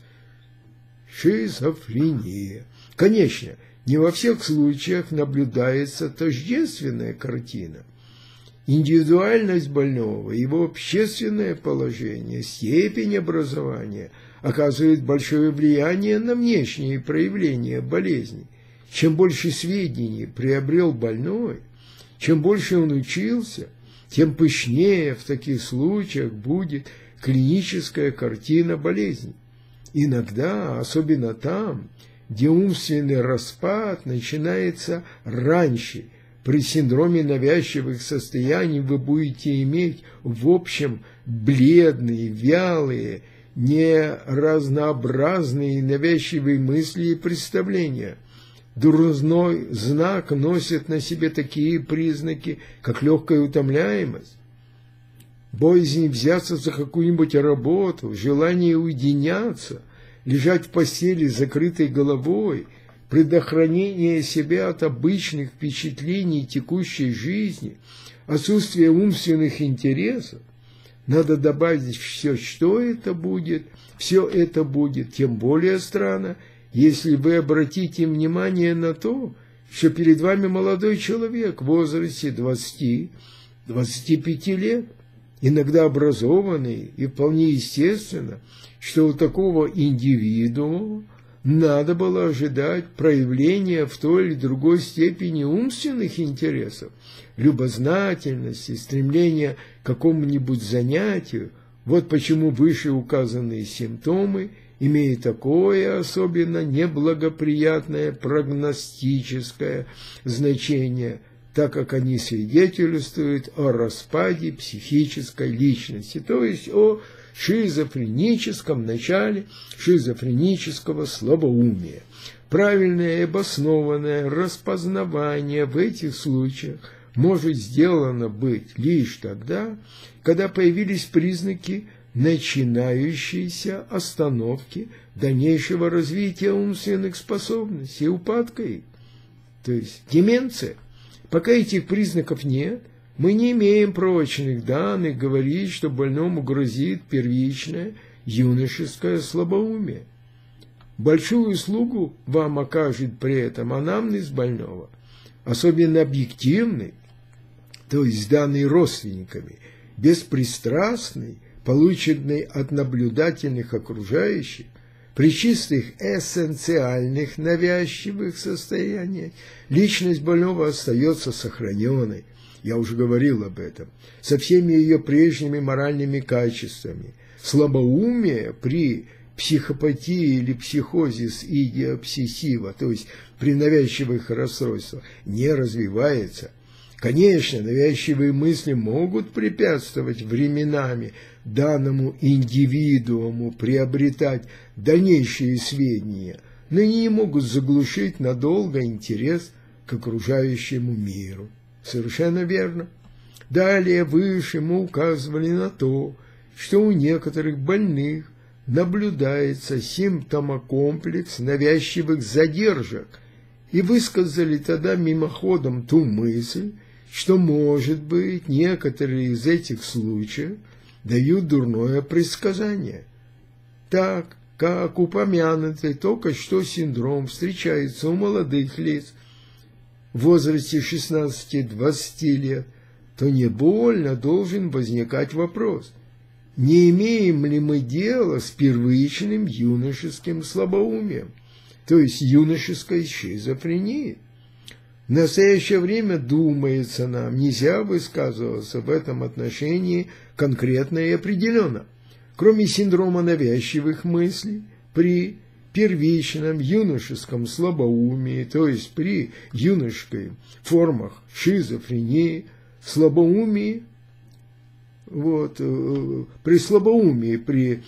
шизофрения. Конечно, не во всех случаях наблюдается тождественная картина. Индивидуальность больного, его общественное положение, степень образования оказывают большое влияние на внешние проявления болезни. Чем больше сведений приобрел больной, чем больше он учился, тем пышнее в таких случаях будет клиническая картина болезни. Иногда, особенно там, где умственный распад начинается раньше, при синдроме навязчивых состояний вы будете иметь в общем бледные, вялые, неразнообразные навязчивые мысли и представления. Дурной знак носит на себе такие признаки, как легкая утомляемость, боязнь взяться за какую-нибудь работу, желание уединяться, лежать в постели с закрытой головой, предохранение себя от обычных впечатлений текущей жизни, отсутствие умственных интересов, надо добавить все, что это будет, все это будет тем более странно, если вы обратите внимание на то, что перед вами молодой человек в возрасте 20-25 лет, иногда образованный, и вполне естественно, что у такого индивидуума надо было ожидать проявления в той или другой степени умственных интересов, любознательности, стремления к какому-нибудь занятию. Вот почему вышеуказанные симптомы имеют такое особенно неблагоприятное прогностическое значение, так как они свидетельствуют о распаде психической личности, то есть о шизофреническом начале шизофренического слабоумия. Правильное и обоснованное распознавание в этих случаях может сделано быть лишь тогда, когда появились признаки начинающейся остановки дальнейшего развития умственных способностей, упадка их, то есть деменция. Пока этих признаков нет, мы не имеем прочных данных говорить, что больному грозит первичное юношеское слабоумие. Большую услугу вам окажет при этом анамнез больного, особенно объективный, то есть данный родственниками, беспристрастный, полученный от наблюдательных окружающих, при чистых эссенциальных навязчивых состояниях личность больного остается сохраненной, я уже говорил об этом, со всеми ее прежними моральными качествами. Слабоумие при психопатии или психозе с идиопсессива, то есть при навязчивых расстройствах, не развивается. Конечно, навязчивые мысли могут препятствовать временами данному индивидууму приобретать дальнейшие сведения, но они не могут заглушить надолго интерес к окружающему миру. Совершенно верно. Далее выше мы указывали на то, что у некоторых больных наблюдается симптомокомплекс навязчивых задержек, и высказали тогда мимоходом ту мысль, что, может быть, некоторые из этих случаев дают дурное предсказание. Так как упомянутый только что синдром встречается у молодых лиц в возрасте 16-20 лет, то не больно должен возникать вопрос, не имеем ли мы дело с первичным юношеским слабоумием, то есть юношеской шизофренией. В настоящее время, думается нам, нельзя высказываться в этом отношении конкретно и определенно. Кроме синдрома навязчивых мыслей, при первичном юношеском слабоумии, то есть при юношеской формах шизофрении, слабоумии, при слабоумии, при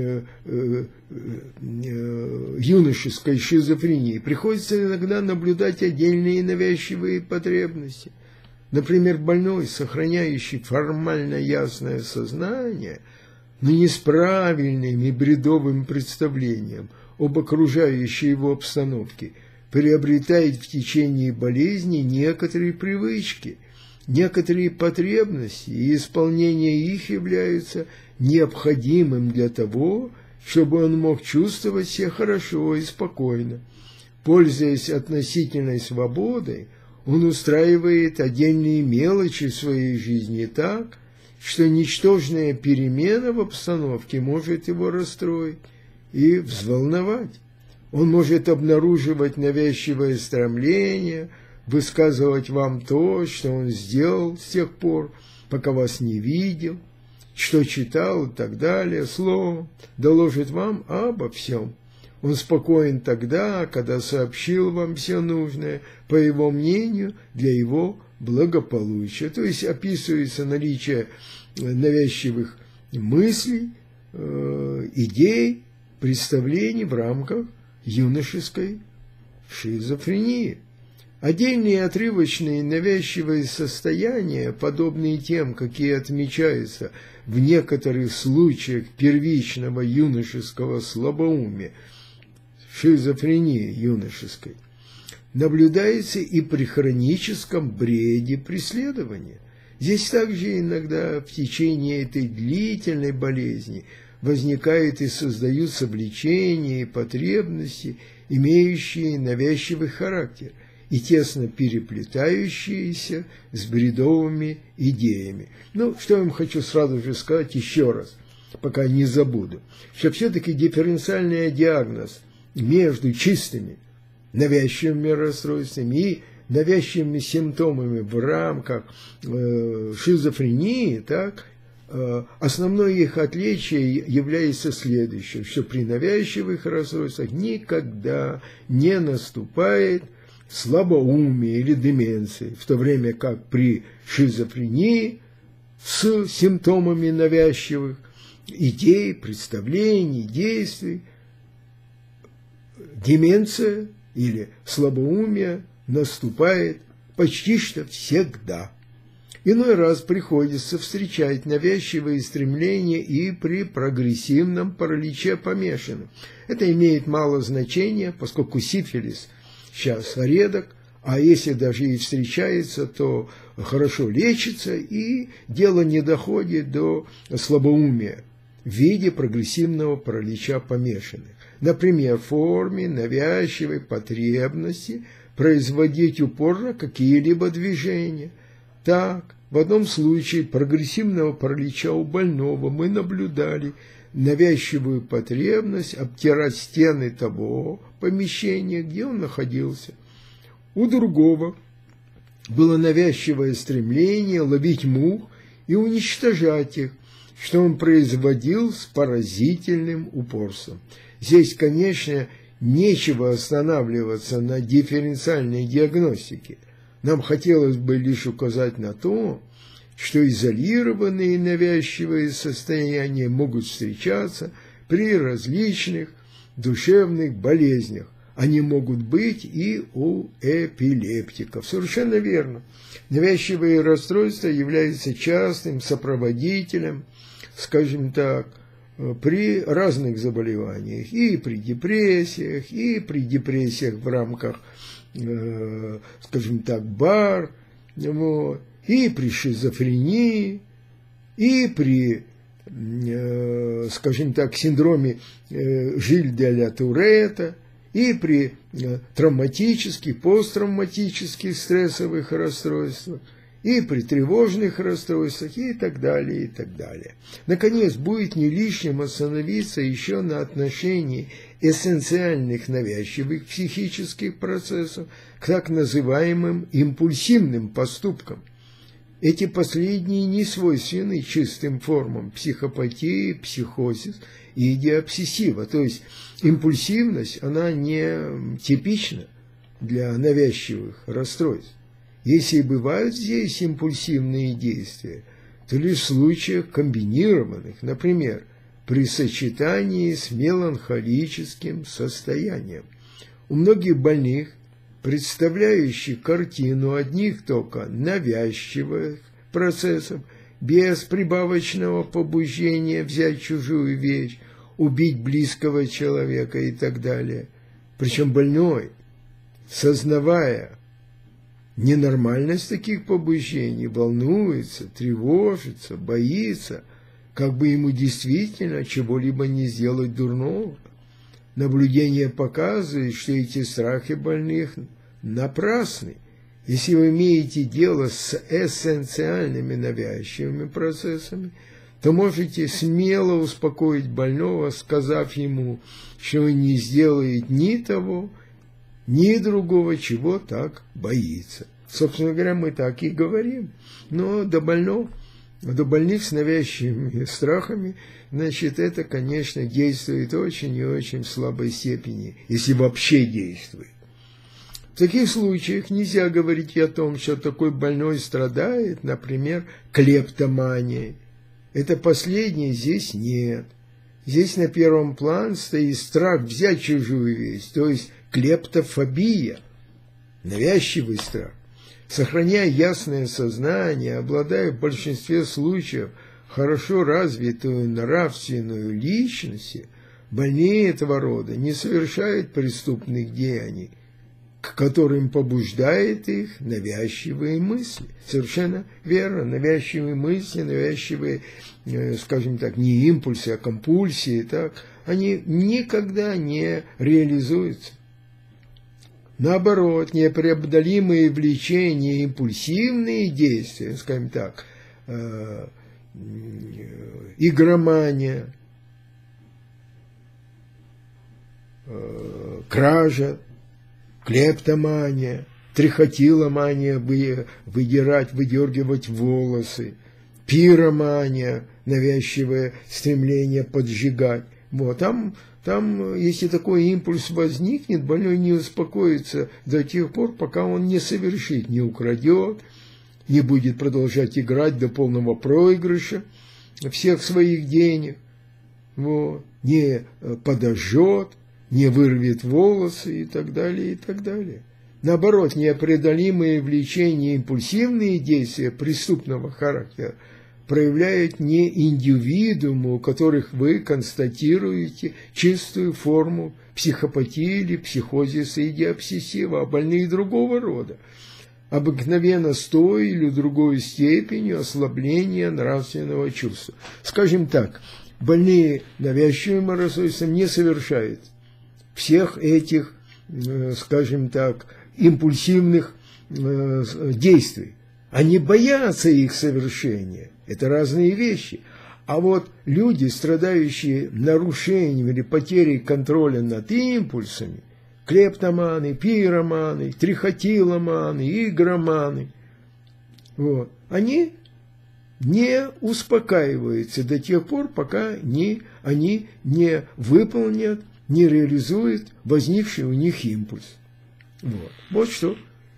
юношеской шизофрении приходится иногда наблюдать отдельные навязчивые потребности. Например, больной, сохраняющий формально ясное сознание, но не с правильным и бредовым представлением об окружающей его обстановке, приобретает в течение болезни некоторые привычки, некоторые потребности, и исполнение их является необходимым для того, чтобы он мог чувствовать себя хорошо и спокойно. Пользуясь относительной свободой, он устраивает отдельные мелочи в своей жизни так, что ничтожная перемена в обстановке может его расстроить и взволновать. Он может обнаруживать навязчивое стремление, высказывать вам то, что он сделал с тех пор, пока вас не видел, что читал и так далее, словом, доложит вам обо всем. Он спокоен тогда, когда сообщил вам все нужное, по его мнению, для его благополучия. То есть описывается наличие навязчивых мыслей, идей, представлений в рамках юношеской шизофрении. Отдельные отрывочные навязчивые состояния, подобные тем, какие отмечаются в некоторых случаях первичного юношеского слабоумия, шизофрении юношеской, наблюдается и при хроническом бреде преследования. Здесь также иногда в течение этой длительной болезни возникают и создаются влечения и потребности, имеющие навязчивый характер и тесно переплетающиеся с бредовыми идеями. Ну, что я вам хочу сразу же сказать еще раз, пока не забуду, что все-таки дифференциальный диагноз между чистыми навязчивыми расстройствами и навязчивыми симптомами в рамках шизофрении, так, основное их отличие является следующим, что при навязчивых расстройствах никогда не наступает слабоумие или деменция, в то время как при шизофрении с симптомами навязчивых идей, представлений, действий, деменция или слабоумие наступает почти что всегда. Иной раз приходится встречать навязчивые стремления и при прогрессивном параличе помешанным. Это имеет мало значения, поскольку сифилис сейчас редок, а если даже и встречается, то хорошо лечится, и дело не доходит до слабоумия в виде прогрессивного паралича помешанных. Например, в форме навязчивой потребности производить упорно какие-либо движения. Так, в одном случае прогрессивного паралича у больного мы наблюдали навязчивую потребность обтирать стены того помещения, где он находился. У другого было навязчивое стремление ловить мух и уничтожать их, что он производил с поразительным упорством. Здесь, конечно, нечего останавливаться на дифференциальной диагностике. Нам хотелось бы лишь указать на то, что изолированные навязчивые состояния могут встречаться при различных душевных болезнях. Они могут быть и у эпилептиков. Совершенно верно. Навязчивые расстройства являются частым сопроводителем, скажем так, при разных заболеваниях, и при депрессиях в рамках, скажем так, БАР, вот, и при шизофрении, и при, скажем так, синдроме Жиль-де-ля-Туретта, и при травматических, посттравматических стрессовых расстройствах, и при тревожных расстройствах, и так далее, и так далее. Наконец, будет не лишним остановиться еще на отношении эссенциальных навязчивых психических процессов к так называемым импульсивным поступкам. Эти последние не свойственны чистым формам психопатии, психозис и идиопсиссива. То есть импульсивность, она не типична для навязчивых расстройств. Если и бывают здесь импульсивные действия, то лишь в случаях комбинированных, например, при сочетании с меланхолическим состоянием. У многих больных, представляющих картину одних только навязчивых процессов, без прибавочного побуждения взять чужую вещь, убить близкого человека и так далее. Причем больной, сознавая ненормальность таких побуждений, волнуется, тревожится, боится, как бы ему действительно чего-либо не сделать дурного. Наблюдение показывает, что эти страхи больных напрасны. Если вы имеете дело с эссенциальными навязчивыми процессами, то можете смело успокоить больного, сказав ему, что он не сделает ни того, ни другого, чего так боится. Собственно говоря, мы так и говорим. Но до больных с навязчивыми страхами, значит, это, конечно, действует очень и очень в слабой степени, если вообще действует. В таких случаях нельзя говорить и о том, что такой больной страдает, например, клептоманией. Это последнее здесь нет. Здесь на первом плане стоит страх взять чужую вещь, то есть клептофобия, навязчивый страх. Сохраняя ясное сознание, обладая в большинстве случаев хорошо развитую нравственную личность, больные этого рода не совершают преступных деяний, к которым побуждает их навязчивые мысли. Совершенно верно, навязчивые мысли, навязчивые, скажем так, не импульсы, а компульсии, так, они никогда не реализуются. Наоборот, непреодолимые влечения, импульсивные действия, скажем так, игромания, кража, клептомания, трихотиломания, выдергивать волосы, пиромания, навязчивое стремление поджигать. Вот, там, если такой импульс возникнет, больной не успокоится до тех пор, пока он не совершит, не украдет, не будет продолжать играть до полного проигрыша всех своих денег, вот, не подожжет, не вырвет волосы и так далее, и так далее. Наоборот, непреодолимые влечения, импульсивные действия преступного характера проявляют не индивидуумы, у которых вы констатируете чистую форму психопатии или психозиса идиопсиссива, а больные другого рода, обыкновенно с той или другой степенью ослабления нравственного чувства. Скажем так, больные навязчивым расстройством не совершают всех этих, скажем так, импульсивных действий. Они боятся их совершения. Это разные вещи. А вот люди, страдающие нарушением или потерей контроля над импульсами, клептоманы, пироманы, трихотиломаны, игроманы, вот, они не успокаиваются до тех пор, пока они не выполнят, не реализуют возникший у них импульс. Вот что.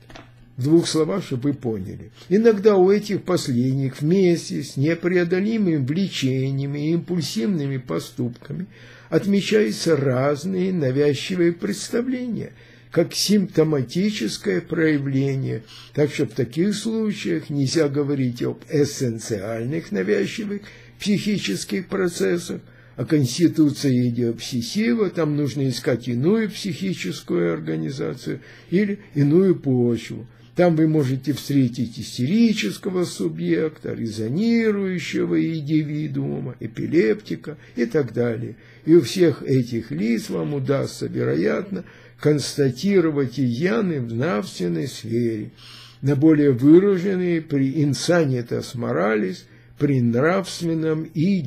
В двух словах, чтобы вы поняли. Иногда у этих последних вместе с непреодолимыми влечениями и импульсивными поступками отмечаются разные навязчивые представления, как симптоматическое проявление. Так что в таких случаях нельзя говорить об эссенциальных навязчивых психических процессах, а конституция идиопсиссива, там нужно искать иную психическую организацию или иную почву. Там вы можете встретить истерического субъекта, резонирующего индивидуума, эпилептика и так далее. И у всех этих лиц вам удастся, вероятно, констатировать изъяны в нравственной сфере, на более выраженные при инсанитас моралис, при нравственном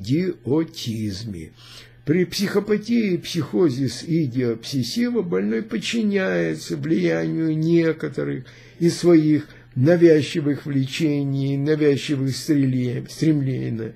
идиотизме. При психопатии, психозис идиопсиссива больной подчиняется влиянию некоторых из своих навязчивых влечений, навязчивых стремлений,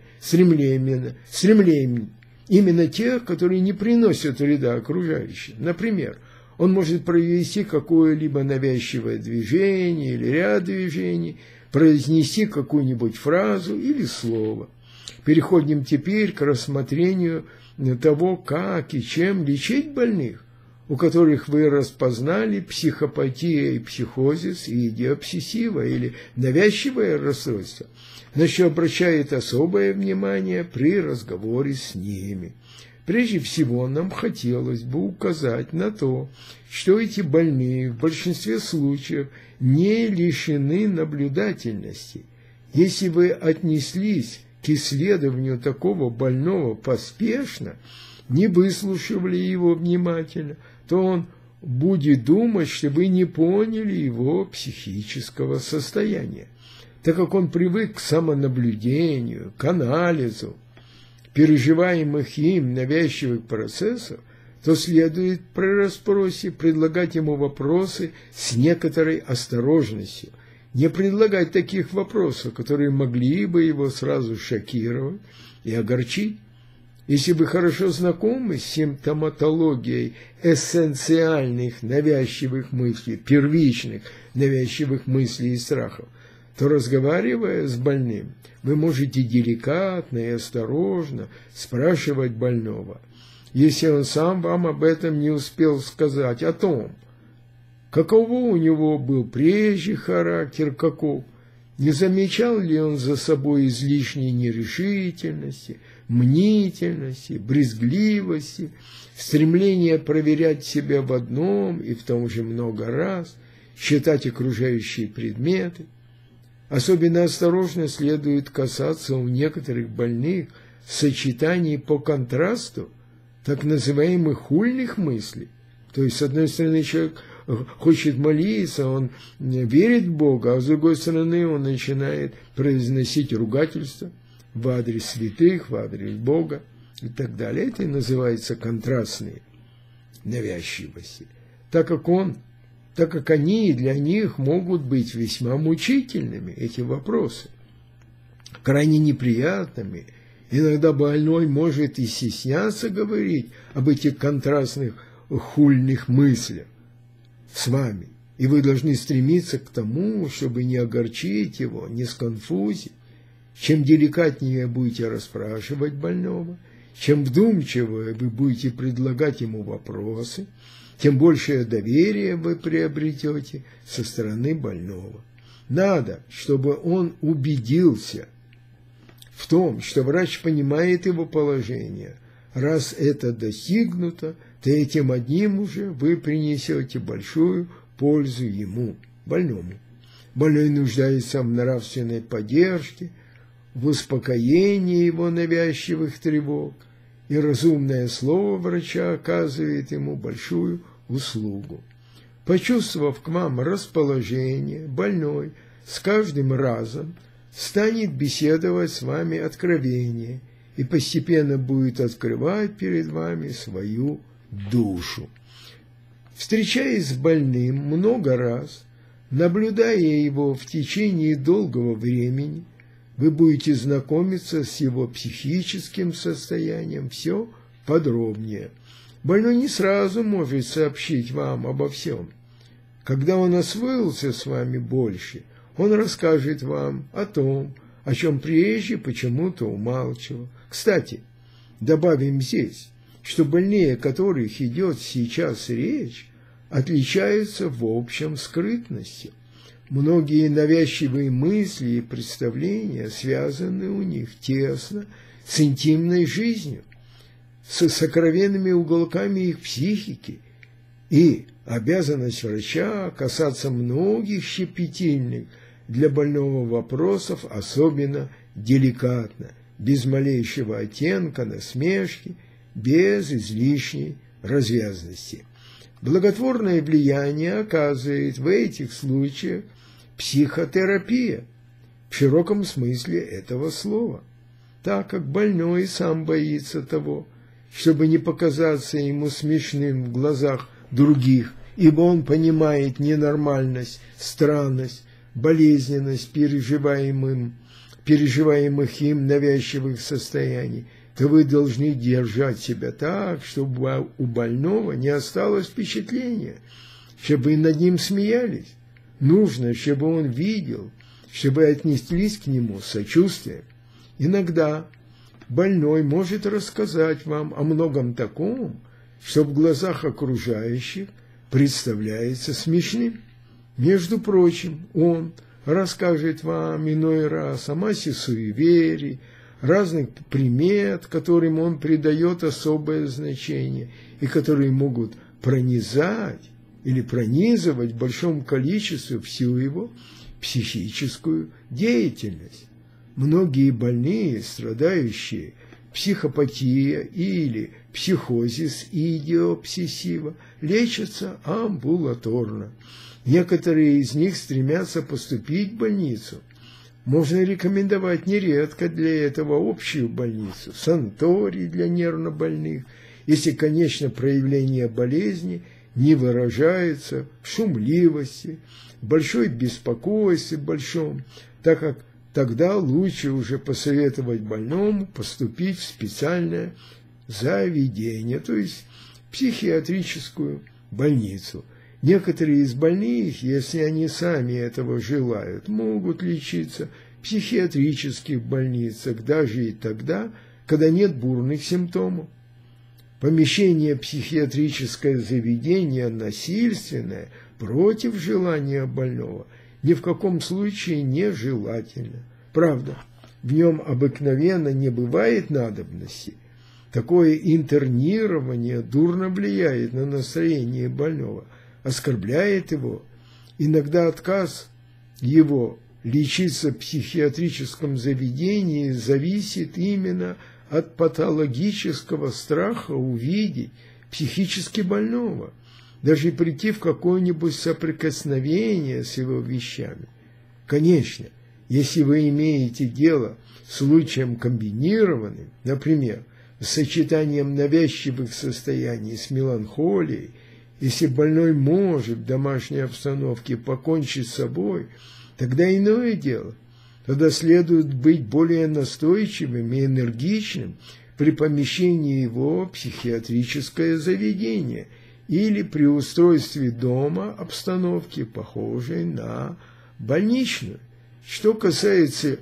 именно тех, которые не приносят вреда окружающим. Например, он может провести какое-либо навязчивое движение или ряд движений, произнести какую-нибудь фразу или слово. Переходим теперь к рассмотрению того, как и чем лечить больных, у которых вы распознали психопатия и психозис и идиопсиссива или навязчивое расстройство, на что обращает особое внимание при разговоре с ними. Прежде всего, нам хотелось бы указать на то, что эти больные в большинстве случаев не лишены наблюдательности. Если вы отнеслись к исследованию такого больного поспешно, не выслушивали его внимательно, то он будет думать, что вы не поняли его психического состояния, так как он привык к самонаблюдению, к анализу переживаемых им навязчивых процессов, то следует при расспросе предлагать ему вопросы с некоторой осторожностью, не предлагать таких вопросов, которые могли бы его сразу шокировать и огорчить. Если вы хорошо знакомы с симптоматологией эссенциальных навязчивых мыслей, первичных навязчивых мыслей и страхов, то, разговаривая с больным, вы можете деликатно и осторожно спрашивать больного, если он сам вам об этом не успел сказать, о том, каково у него был прежний характер, каков, Не замечал ли он за собой излишней нерешительности, мнительности, брезгливости, стремления проверять себя в одном и в том же много раз, считать окружающие предметы? Особенно осторожно следует касаться у некоторых больных сочетаний по контрасту так называемых хульных мыслей. То есть, с одной стороны, человек хочет молиться, он верит в Бога, а с другой стороны, он начинает произносить ругательства в адрес святых, в адрес Бога и так далее. Это и называется контрастные навязчивости, так как они для них могут быть весьма мучительными, эти вопросы, крайне неприятными. Иногда больной может и стесняться говорить об этих контрастных хульных мыслях с вами, и вы должны стремиться к тому, чтобы не огорчить его, не сконфузить. Чем деликатнее будете расспрашивать больного, чем вдумчивее вы будете предлагать ему вопросы, тем большее доверие вы приобретете со стороны больного. Надо, чтобы он убедился в том, что врач понимает его положение. Раз это достигнуто, то этим одним уже вы принесете большую пользу ему, больному. Больной нуждается в нравственной поддержке, в успокоении его навязчивых тревог, и разумное слово врача оказывает ему большую услугу. Почувствовав к вам расположение, больной с каждым разом станет беседовать с вами откровение и постепенно будет открывать перед вами свою душу. Встречаясь с больным много раз, наблюдая его в течение долгого времени, вы будете знакомиться с его психическим состоянием все подробнее. Больной не сразу может сообщить вам обо всем. Когда он освоился с вами больше, он расскажет вам о том, о чем прежде почему-то умалчивал. Кстати, добавим здесь, что больные, о которых идет сейчас речь, отличаются в общем скрытностью. Многие навязчивые мысли и представления связаны у них тесно с интимной жизнью, с сокровенными уголками их психики, и обязанность врача касаться многих щепетильных для больного вопросов особенно деликатно, без малейшего оттенка насмешки, без излишней развязности. Благотворное влияние оказывает в этих случаях психотерапия в широком смысле этого слова, так как больной сам боится того, чтобы не показаться ему смешным в глазах других, ибо он понимает ненормальность, странность, болезненность переживаемых им навязчивых состояний, то вы должны держать себя так, чтобы у больного не осталось впечатления, чтобы над ним смеялись. Нужно, чтобы он видел, чтобы отнеслись к нему с сочувствием. Иногда больной может рассказать вам о многом таком, что в глазах окружающих представляется смешным. Между прочим, он расскажет вам иной раз о массе суеверий, разных примет, которым он придает особое значение и которые могут пронизать или пронизывать в большом количестве всю его психическую деятельность. Многие больные, страдающие психопатией или психозис идиопсиссива, лечатся амбулаторно. Некоторые из них стремятся поступить в больницу. Можно рекомендовать нередко для этого общую больницу, санаторий для нервнобольных, если, конечно, проявление болезни не выражается в шумливости, большой беспокойстве большом, так как тогда лучше уже посоветовать больному поступить в специальное заведение, то есть психиатрическую больницу. Некоторые из больных, если они сами этого желают, могут лечиться в психиатрических больницах даже и тогда, когда нет бурных симптомов. Помещение в психиатрическое заведение насильственное против желания больного ни в каком случае нежелательно. Правда, в нем обыкновенно не бывает надобности. Такое интернирование дурно влияет на настроение больного, оскорбляет его. Иногда отказ его лечиться в психиатрическом заведении зависит именно от патологического страха увидеть психически больного, даже прийти в какое-нибудь соприкосновение с его вещами. Конечно, если вы имеете дело с случаем комбинированным, например, с сочетанием навязчивых состояний с меланхолией, если больной может в домашней обстановке покончить с собой, тогда иное дело. Тогда следует быть более настойчивым и энергичным при помещении его в психиатрическое заведение или при устройстве дома обстановки, похожей на больничную. Что касается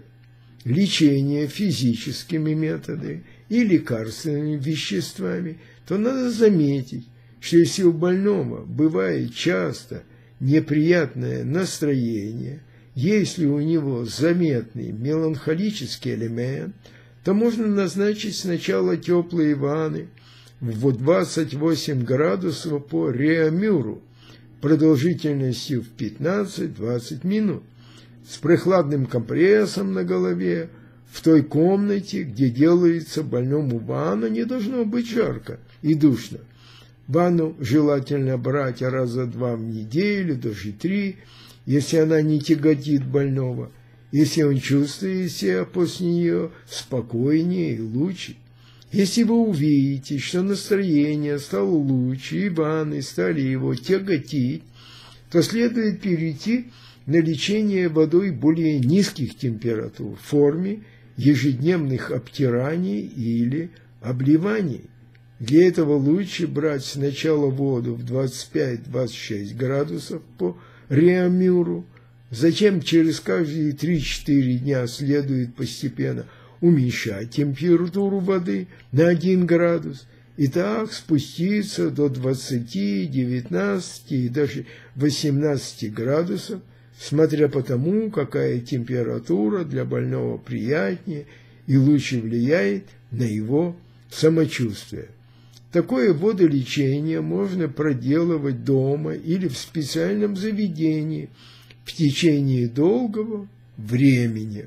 лечения физическими методами и лекарственными веществами, то надо заметить, что если у больного бывает часто неприятное настроение, если у него заметный меланхолический элемент, то можно назначить сначала теплые ванны в 28 градусов по Реамюру продолжительностью в 15-20 минут с прохладным компрессом на голове. В той комнате, где делается больному ванна, не должно быть жарко и душно. Ванну желательно брать раза 2 в неделю, даже 3, если она не тяготит больного, если он чувствует себя после нее спокойнее и лучше. Если вы увидите, что настроение стало лучше и ванны стали его тяготить, то следует перейти на лечение водой более низких температур в форме ежедневных обтираний или обливаний. Для этого лучше брать сначала воду в 25-26 градусов по Реамюру, затем через каждые 3-4 дня следует постепенно уменьшать температуру воды на 1 градус, и так спуститься до 20, 19 и даже 18 градусов, смотря по тому, какая температура для больного приятнее и лучше влияет на его самочувствие. Такое водолечение можно проделывать дома или в специальном заведении в течение долгого времени.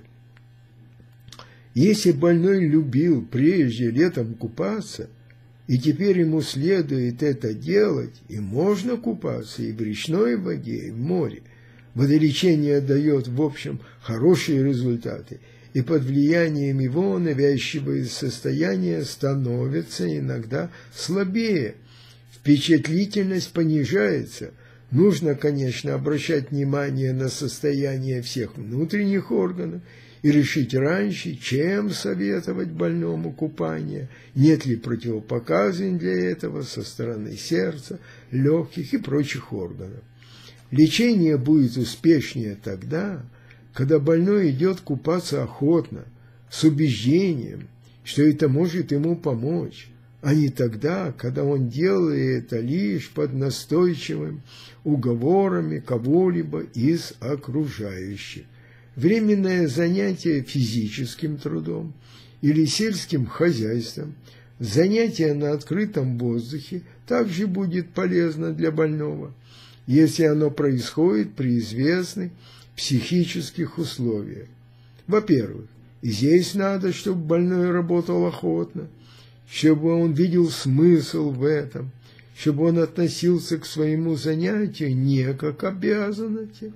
Если больной любил прежде летом купаться, и теперь ему следует это делать, и можно купаться и в речной воде, и в море, водолечение дает, в общем, хорошие результаты, и под влиянием его навязчивое состояние становится иногда слабее, впечатлительность понижается. Нужно, конечно, обращать внимание на состояние всех внутренних органов и решить раньше, чем советовать больному купание, нет ли противопоказаний для этого со стороны сердца, легких и прочих органов. Лечение будет успешнее тогда, когда больной идет купаться охотно, с убеждением, что это может ему помочь, а не тогда, когда он делает это лишь под настойчивыми уговорами кого-либо из окружающих. Временное занятие физическим трудом или сельским хозяйством, занятие на открытом воздухе также будет полезно для больного, если оно происходит при известных психических условиях. Во-первых, здесь надо, чтобы больной работал охотно, чтобы он видел смысл в этом, чтобы он относился к своему занятию не как к обязанности,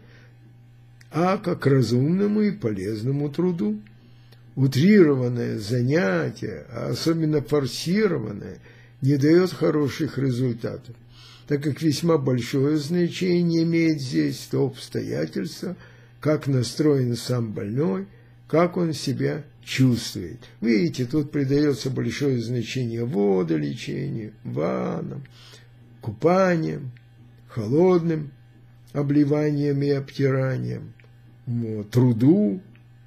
а как к разумному и полезному труду. Утрированное занятие, а особенно форсированное, не дает хороших результатов, так как весьма большое значение имеет здесь то обстоятельство, как настроен сам больной, как он себя чувствует. Видите, тут придается большое значение водолечению, ваннам, купаниям, холодным обливанием и обтиранием, труду.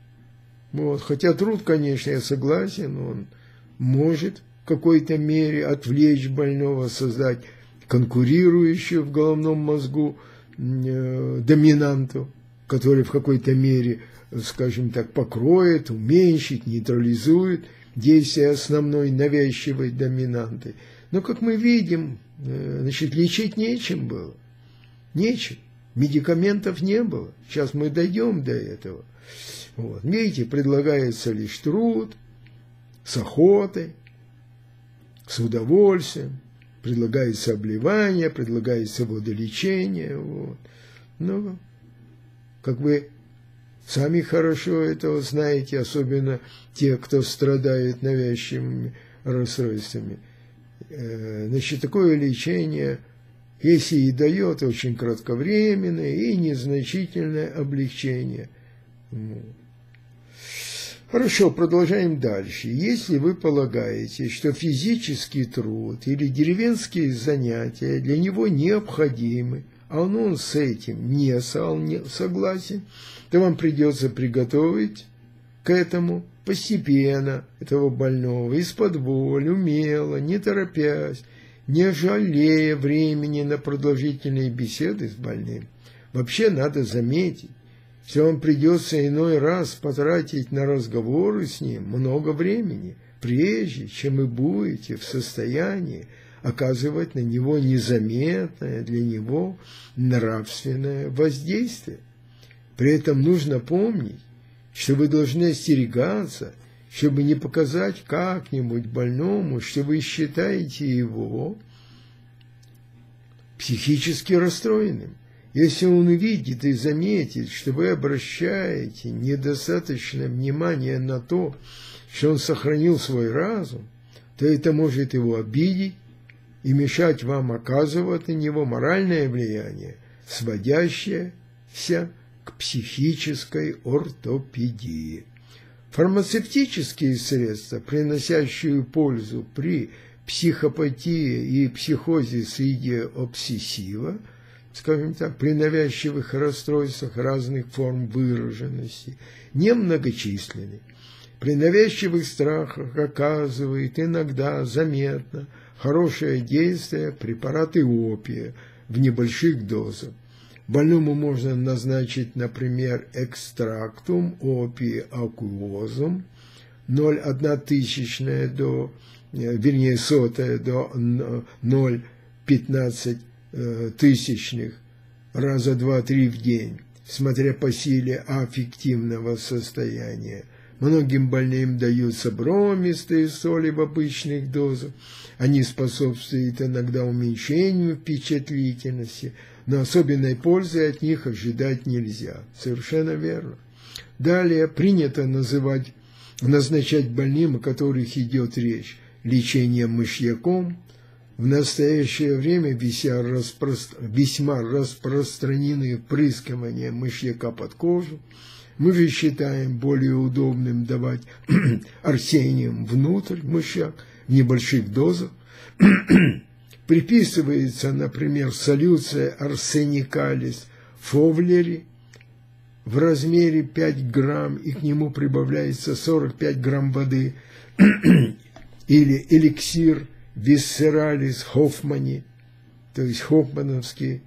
Хотя труд, конечно, я согласен, он может в какой-то мере отвлечь больного, создать конкурирующую в головном мозгу доминанту, который в какой-то мере, скажем так, покроет, уменьшит, нейтрализует действие основной навязчивой доминанты. Но, как мы видим, значит, лечить нечем было. Нечем. Медикаментов не было. Сейчас мы дойдем до этого. Вот. Видите, предлагается лишь труд, с охотой, с удовольствием. Предлагается обливание, предлагается водолечение. Вот. Но, как вы сами хорошо этого знаете, особенно те, кто страдает навязчивыми расстройствами. Значит, такое лечение, если и дает, очень кратковременное и незначительное облегчение. Хорошо, продолжаем дальше. Если вы полагаете, что физический труд или деревенские занятия для него необходимы, а он с этим не согласен, то вам придется приготовить к этому постепенно этого больного, из-под-воль, умело, не торопясь, не жалея времени на продолжительные беседы с больным. Вообще надо заметить, что вам придется иной раз потратить на разговоры с ним много времени, прежде чем вы будете в состоянии оказывать на него незаметное для него нравственное воздействие. При этом нужно помнить, что вы должны остерегаться, чтобы не показать как-нибудь больному, что вы считаете его психически расстроенным. Если он увидит и заметит, что вы обращаете недостаточное внимание на то, что он сохранил свой разум, то это может его обидеть и мешать вам оказывать на него моральное влияние, сводящееся к психической ортопедии. Фармацевтические средства, приносящие пользу при психопатии и психозе среди обсессива, скажем так, при навязчивых расстройствах разных форм выраженности, немногочисленны. При навязчивых страхах оказывает иногда заметно хорошее действие препараты опия в небольших дозах. Больному можно назначить, например, экстрактум опии акуозум 0,1 до, вернее, сотая до 0,15 тысячных раза 2-3 в день, смотря по силе аффективного состояния. Многим больным даются бромистые соли в обычных дозах. Они способствуют иногда уменьшению впечатлительности, но особенной пользы от них ожидать нельзя. Совершенно верно. Далее принято назначать больным, о которых идет речь, лечение мышьяком. В настоящее время весьма распространены впрыскивания мышьяка под кожу. Мы же считаем более удобным давать арсениум внутрь мышьяк в небольших дозах. Приписывается, например, солюция арсеникалис фовлери в размере 5 грамм, и к нему прибавляется 45 грамм воды, или эликсир висцералис хоффмани, то есть хоффмановский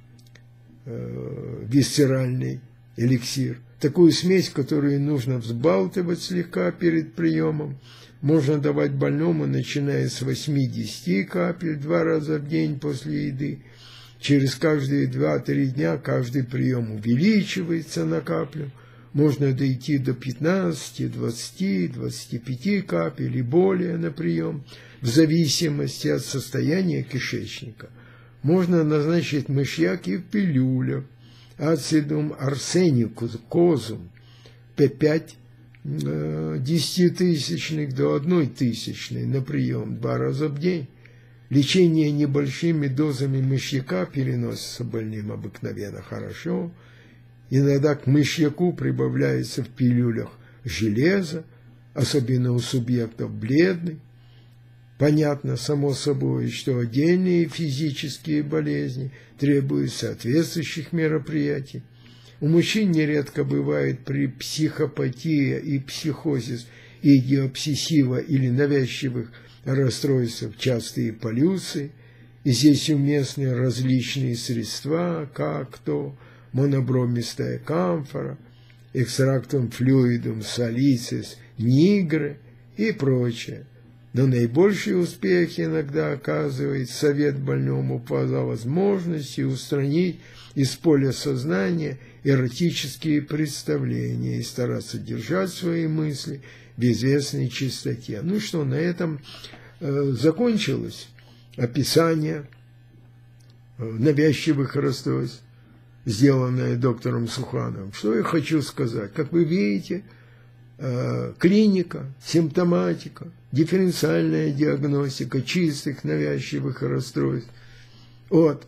висцеральный эликсир. Такую смесь, которую нужно взбалтывать слегка перед приемом, можно давать больному, начиная с 8-10 капель 2 раза в день после еды. Через каждые 2-3 дня каждый прием увеличивается на каплю. Можно дойти до 15, 20, 25 капель и более на прием, в зависимости от состояния кишечника. Можно назначить мышьяк и в пилюлях. Ацидум арсеникозум 5 десятитысячных до 1 тысячной на прием 2 раза в день. Лечение небольшими дозами мышьяка переносится больным обыкновенно хорошо. Иногда к мышьяку прибавляется в пилюлях железо, особенно у субъектов бледных. Понятно, само собой, что отдельные физические болезни требуют соответствующих мероприятий. У мужчин нередко бывает при психопатии и психозе идиопсессива или навязчивых расстройствах частые полюции, и здесь уместны различные средства, как то монобромистая камфора, экстрактум флюидум салицис нигре и прочее. Но наибольший успех иногда оказывает совет больному по возможности устранить из поля сознания эротические представления и стараться держать свои мысли в известной чистоте. Ну что, на этом закончилось описание навязчивых расстройств, сделанное доктором Сухановым. Что я хочу сказать? Как вы видите, клиника, симптоматика, дифференциальная диагностика чистых навязчивых расстройств от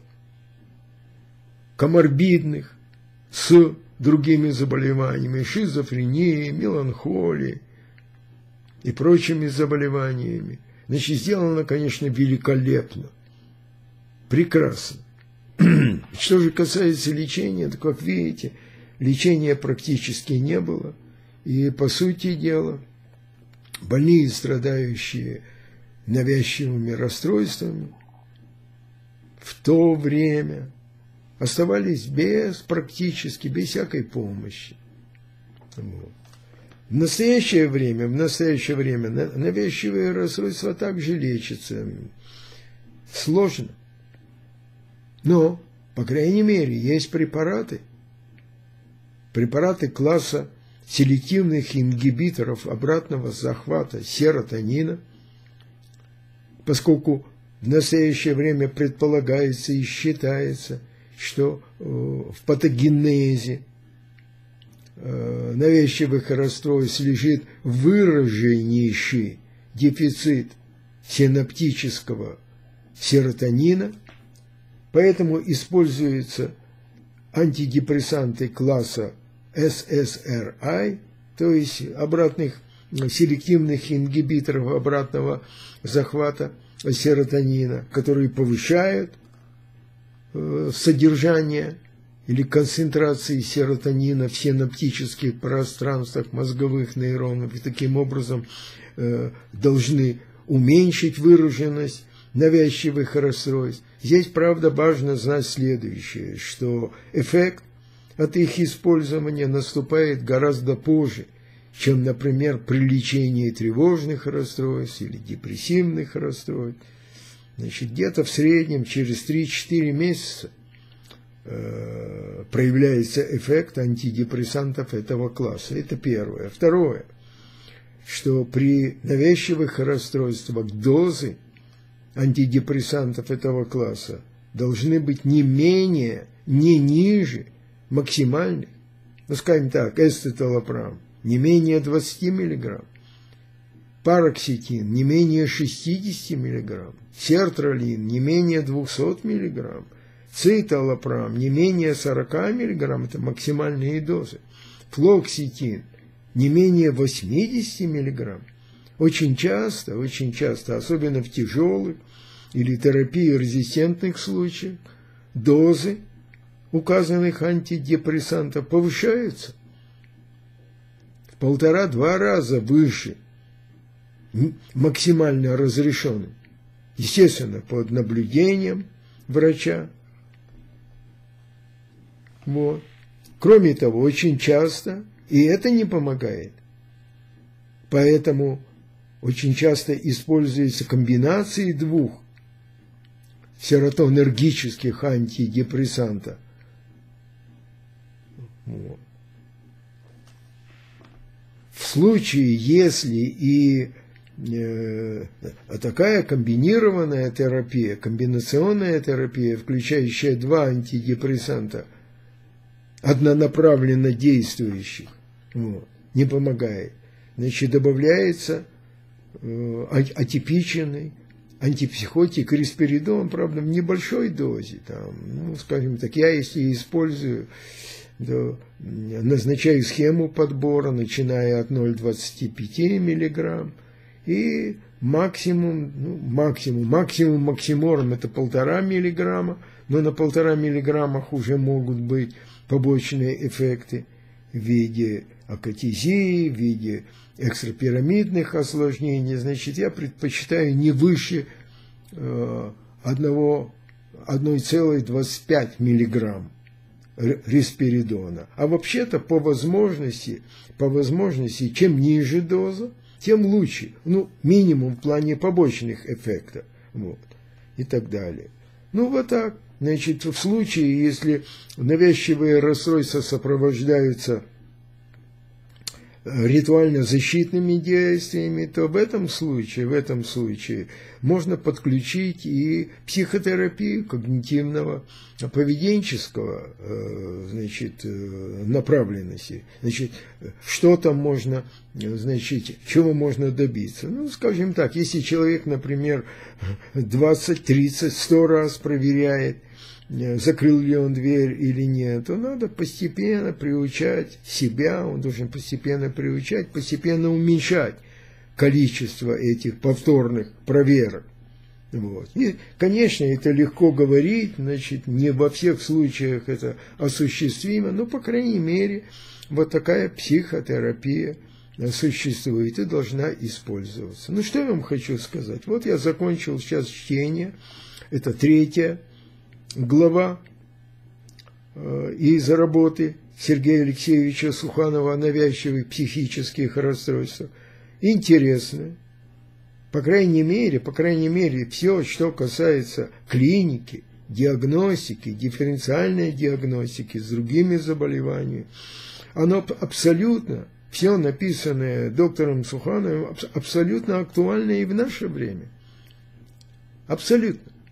коморбидных с другими заболеваниями, шизофренией, меланхолией и прочими заболеваниями. Значит, сделано, конечно, великолепно, прекрасно. Что же касается лечения, то, как видите, лечения практически не было. И, по сути дела, больные, страдающие навязчивыми расстройствами, в то время оставались практически без всякой помощи. Вот. В настоящее время навязчивые расстройства также лечатся сложно. Но, по крайней мере, есть препараты класса селективных ингибиторов обратного захвата серотонина, поскольку в настоящее время предполагается и считается, что в патогенезе навязчивых расстройств лежит выраженнейший дефицит синаптического серотонина, поэтому используются антидепрессанты класса SSRI, то есть селективных ингибиторов обратного захвата серотонина, которые повышают содержание или концентрации серотонина в синаптических пространствах мозговых нейронов и таким образом должны уменьшить выраженность навязчивых расстройств. Здесь, правда, важно знать следующее, что эффект от их использования наступает гораздо позже, чем, например, при лечении тревожных расстройств или депрессивных расстройств. Значит, где-то в среднем через 3-4 месяца проявляется эффект антидепрессантов этого класса. Это первое. Второе, что при навязчивых расстройствах дозы антидепрессантов этого класса должны быть не ниже максимальных, ну, скажем так, эсцеталопрам не менее 20 мг, пароксетин не менее 60 мг, сертралин не менее 200 мг, циталопрам не менее 40 мг, это максимальные дозы, флоксетин не менее 80 мг. Очень часто, особенно в тяжелых или терапии-резистентных случаях, дозы указанных антидепрессантов повышаются в 1,5-2 раза выше максимально разрешенным. Естественно, под наблюдением врача. Вот. Кроме того, очень часто и это не помогает. Поэтому очень часто используются комбинации двух серотонергических антидепрессантов. Вот. В случае, если и такая комбинированная терапия, комбинационная терапия, включающая 2 антидепрессанта, однонаправленно действующих, вот, не помогает. Значит, добавляется атипичный антипсихотик рисперидон, правда, в небольшой дозе. Там, ну, скажем так, я если использую, то назначаю схему подбора, начиная от 0,25 мг, и максимум это 1,5 мг, но на 1,5 мг уже могут быть побочные эффекты в виде акатизии, в виде экстрапирамидных осложнений. Значит, я предпочитаю не выше 1,25 мг респиридона. А вообще-то по возможности, чем ниже доза, тем лучше. Ну, минимум в плане побочных эффектов. Вот. И так далее. Ну, вот так. Значит, в случае, если навязчивые расстройства сопровождаются ритуально-защитными действиями, то в этом случае можно подключить и психотерапию когнитивного поведенческого, значит, направленности. Значит, что там можно, значит, чего можно добиться? Ну, скажем так, если человек, например, 20, 30, 100 раз проверяет, закрыл ли он дверь или нет, то надо постепенно приучать себя, он должен постепенно приучать, постепенно уменьшать количество этих повторных проверок. Вот. И, конечно, это легко говорить, значит, не во всех случаях это осуществимо, но, по крайней мере, вот такая психотерапия существует и должна использоваться. Ну, что я вам хочу сказать? Вот я закончил сейчас чтение, это 3 глава из работы Сергея Алексеевича Суханова о навязчивых психических расстройствах. Интересно. По крайней мере, все, что касается клиники, диагностики, дифференциальной диагностики с другими заболеваниями, оно абсолютно, все написанное доктором Сухановым, абсолютно актуально и в наше время. Абсолютно.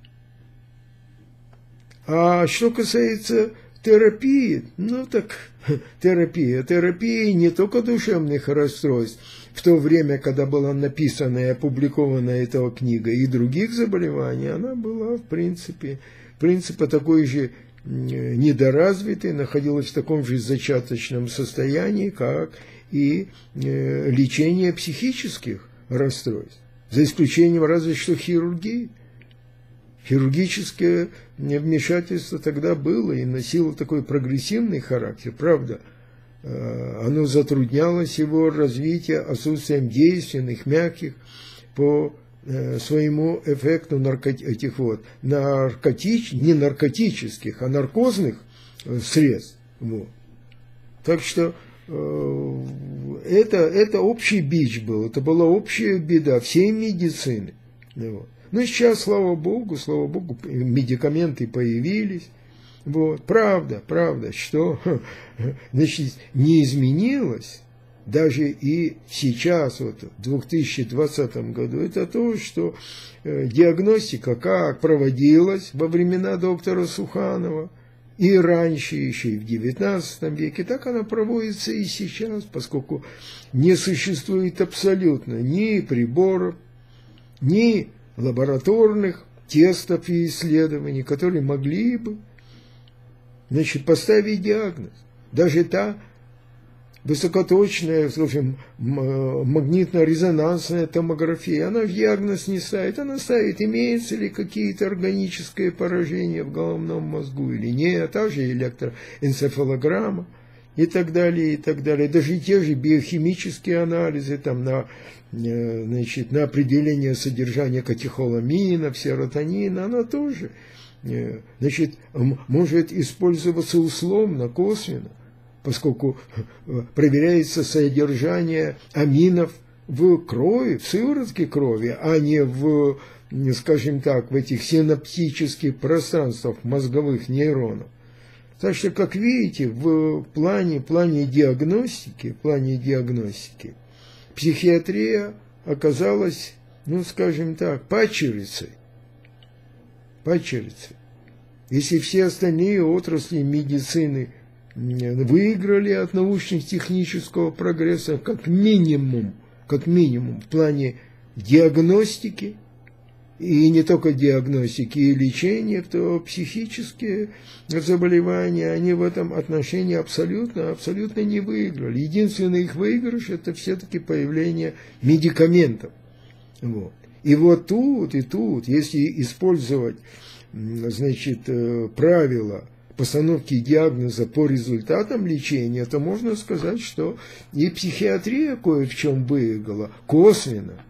А что касается терапии, ну так терапия не только душевных расстройств, в то время, когда была написана и опубликована эта книга, и других заболеваний, она была, в принципе такой же недоразвитой, находилась в таком же зачаточном состоянии, как и лечение психических расстройств, за исключением разве что хирургии. Хирургическое вмешательство тогда было и носило такой прогрессивный характер, правда. Оно затруднялось его развитие отсутствием действенных, мягких по своему эффекту не наркотических, а наркозных средств. Вот. Так что это общий бич был, это была общая беда всей медицины. Вот. Но сейчас, слава Богу, медикаменты появились. Вот. Правда, что значит, не изменилось даже и сейчас, вот, в 2020 году, это то, что диагностика как проводилась во времена доктора Суханова, и раньше, еще и в XIX веке, так она проводится и сейчас, поскольку не существует абсолютно ни приборов, ни лабораторных тестов и исследований, которые могли бы, значит, поставить диагноз. Даже та высокоточная, скажем, магнитно-резонансная томография, она в диагноз не ставит. Она ставит, имеется ли какие-то органические поражения в головном мозгу или нет, а же электроэнцефалограмма и так далее, и так далее. Даже те же биохимические анализы там, значит, на определение содержания катехоламина, серотонина, она тоже, значит, может использоваться условно, косвенно, поскольку проверяется содержание аминов в крови, в сыворотке крови, а не в, скажем так, в этих синаптических пространствах мозговых нейронов. Так что, как видите, в плане диагностики, психиатрия оказалась, ну, скажем так, падчерицей. Если все остальные отрасли медицины выиграли от научно-технического прогресса как минимум в плане диагностики, и не только диагностики и лечения, то психические заболевания, они в этом отношении абсолютно не выиграли. Единственный их выигрыш – это все-таки появление медикаментов. Вот. И вот тут, если использовать, значит, правила постановки диагноза по результатам лечения, то можно сказать, что и психиатрия кое в чем выиграла косвенно,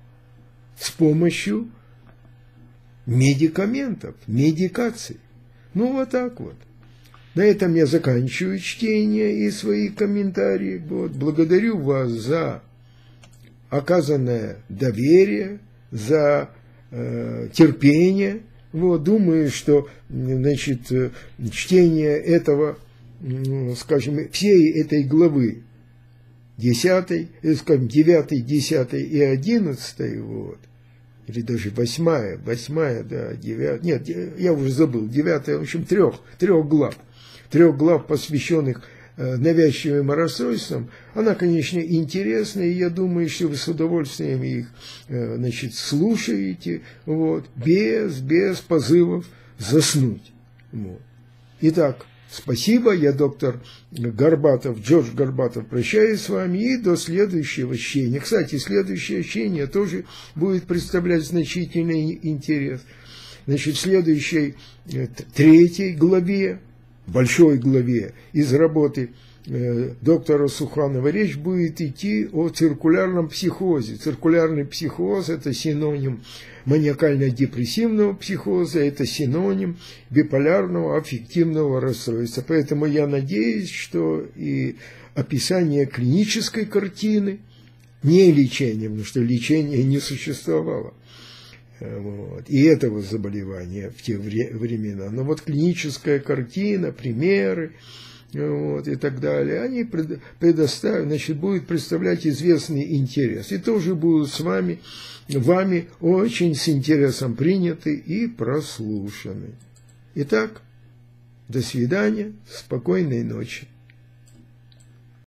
с помощью медикаментов, медикаций. Ну, вот так вот. На этом я заканчиваю чтение и свои комментарии. Вот. Благодарю вас за оказанное доверие, за терпение. Вот. Думаю, что, значит, чтение этого, скажем, всей этой главы, 10, скажем, 9, 10 и 11, вот, или даже 8, да, 9, нет, я уже забыл, 9, в общем, трех глав, посвященных навязчивым расстройствам, она, конечно, интересна, и я думаю, что вы с удовольствием их, значит, слушаете, вот, без позывов заснуть. Вот. Итак, спасибо, я доктор Горбатов, Джордж Горбатов, прощаюсь с вами и до следующего чтения. Кстати, следующее чтение тоже будет представлять значительный интерес. Значит, в следующей 3 главе, большой главе из работы доктора Суханова речь будет идти о циркулярном психозе. Циркулярный психоз – это синоним маниакально-депрессивного психоза, это синоним биполярного аффективного расстройства. Поэтому я надеюсь, что и описание клинической картины, не лечение, потому что лечения не существовало, вот, и этого заболевания в те времена, но вот клиническая картина, примеры, вот, и так далее, они предоставят, значит, будет представлять известный интерес. И тоже будут с вами очень с интересом приняты и прослушаны. Итак, до свидания, спокойной ночи.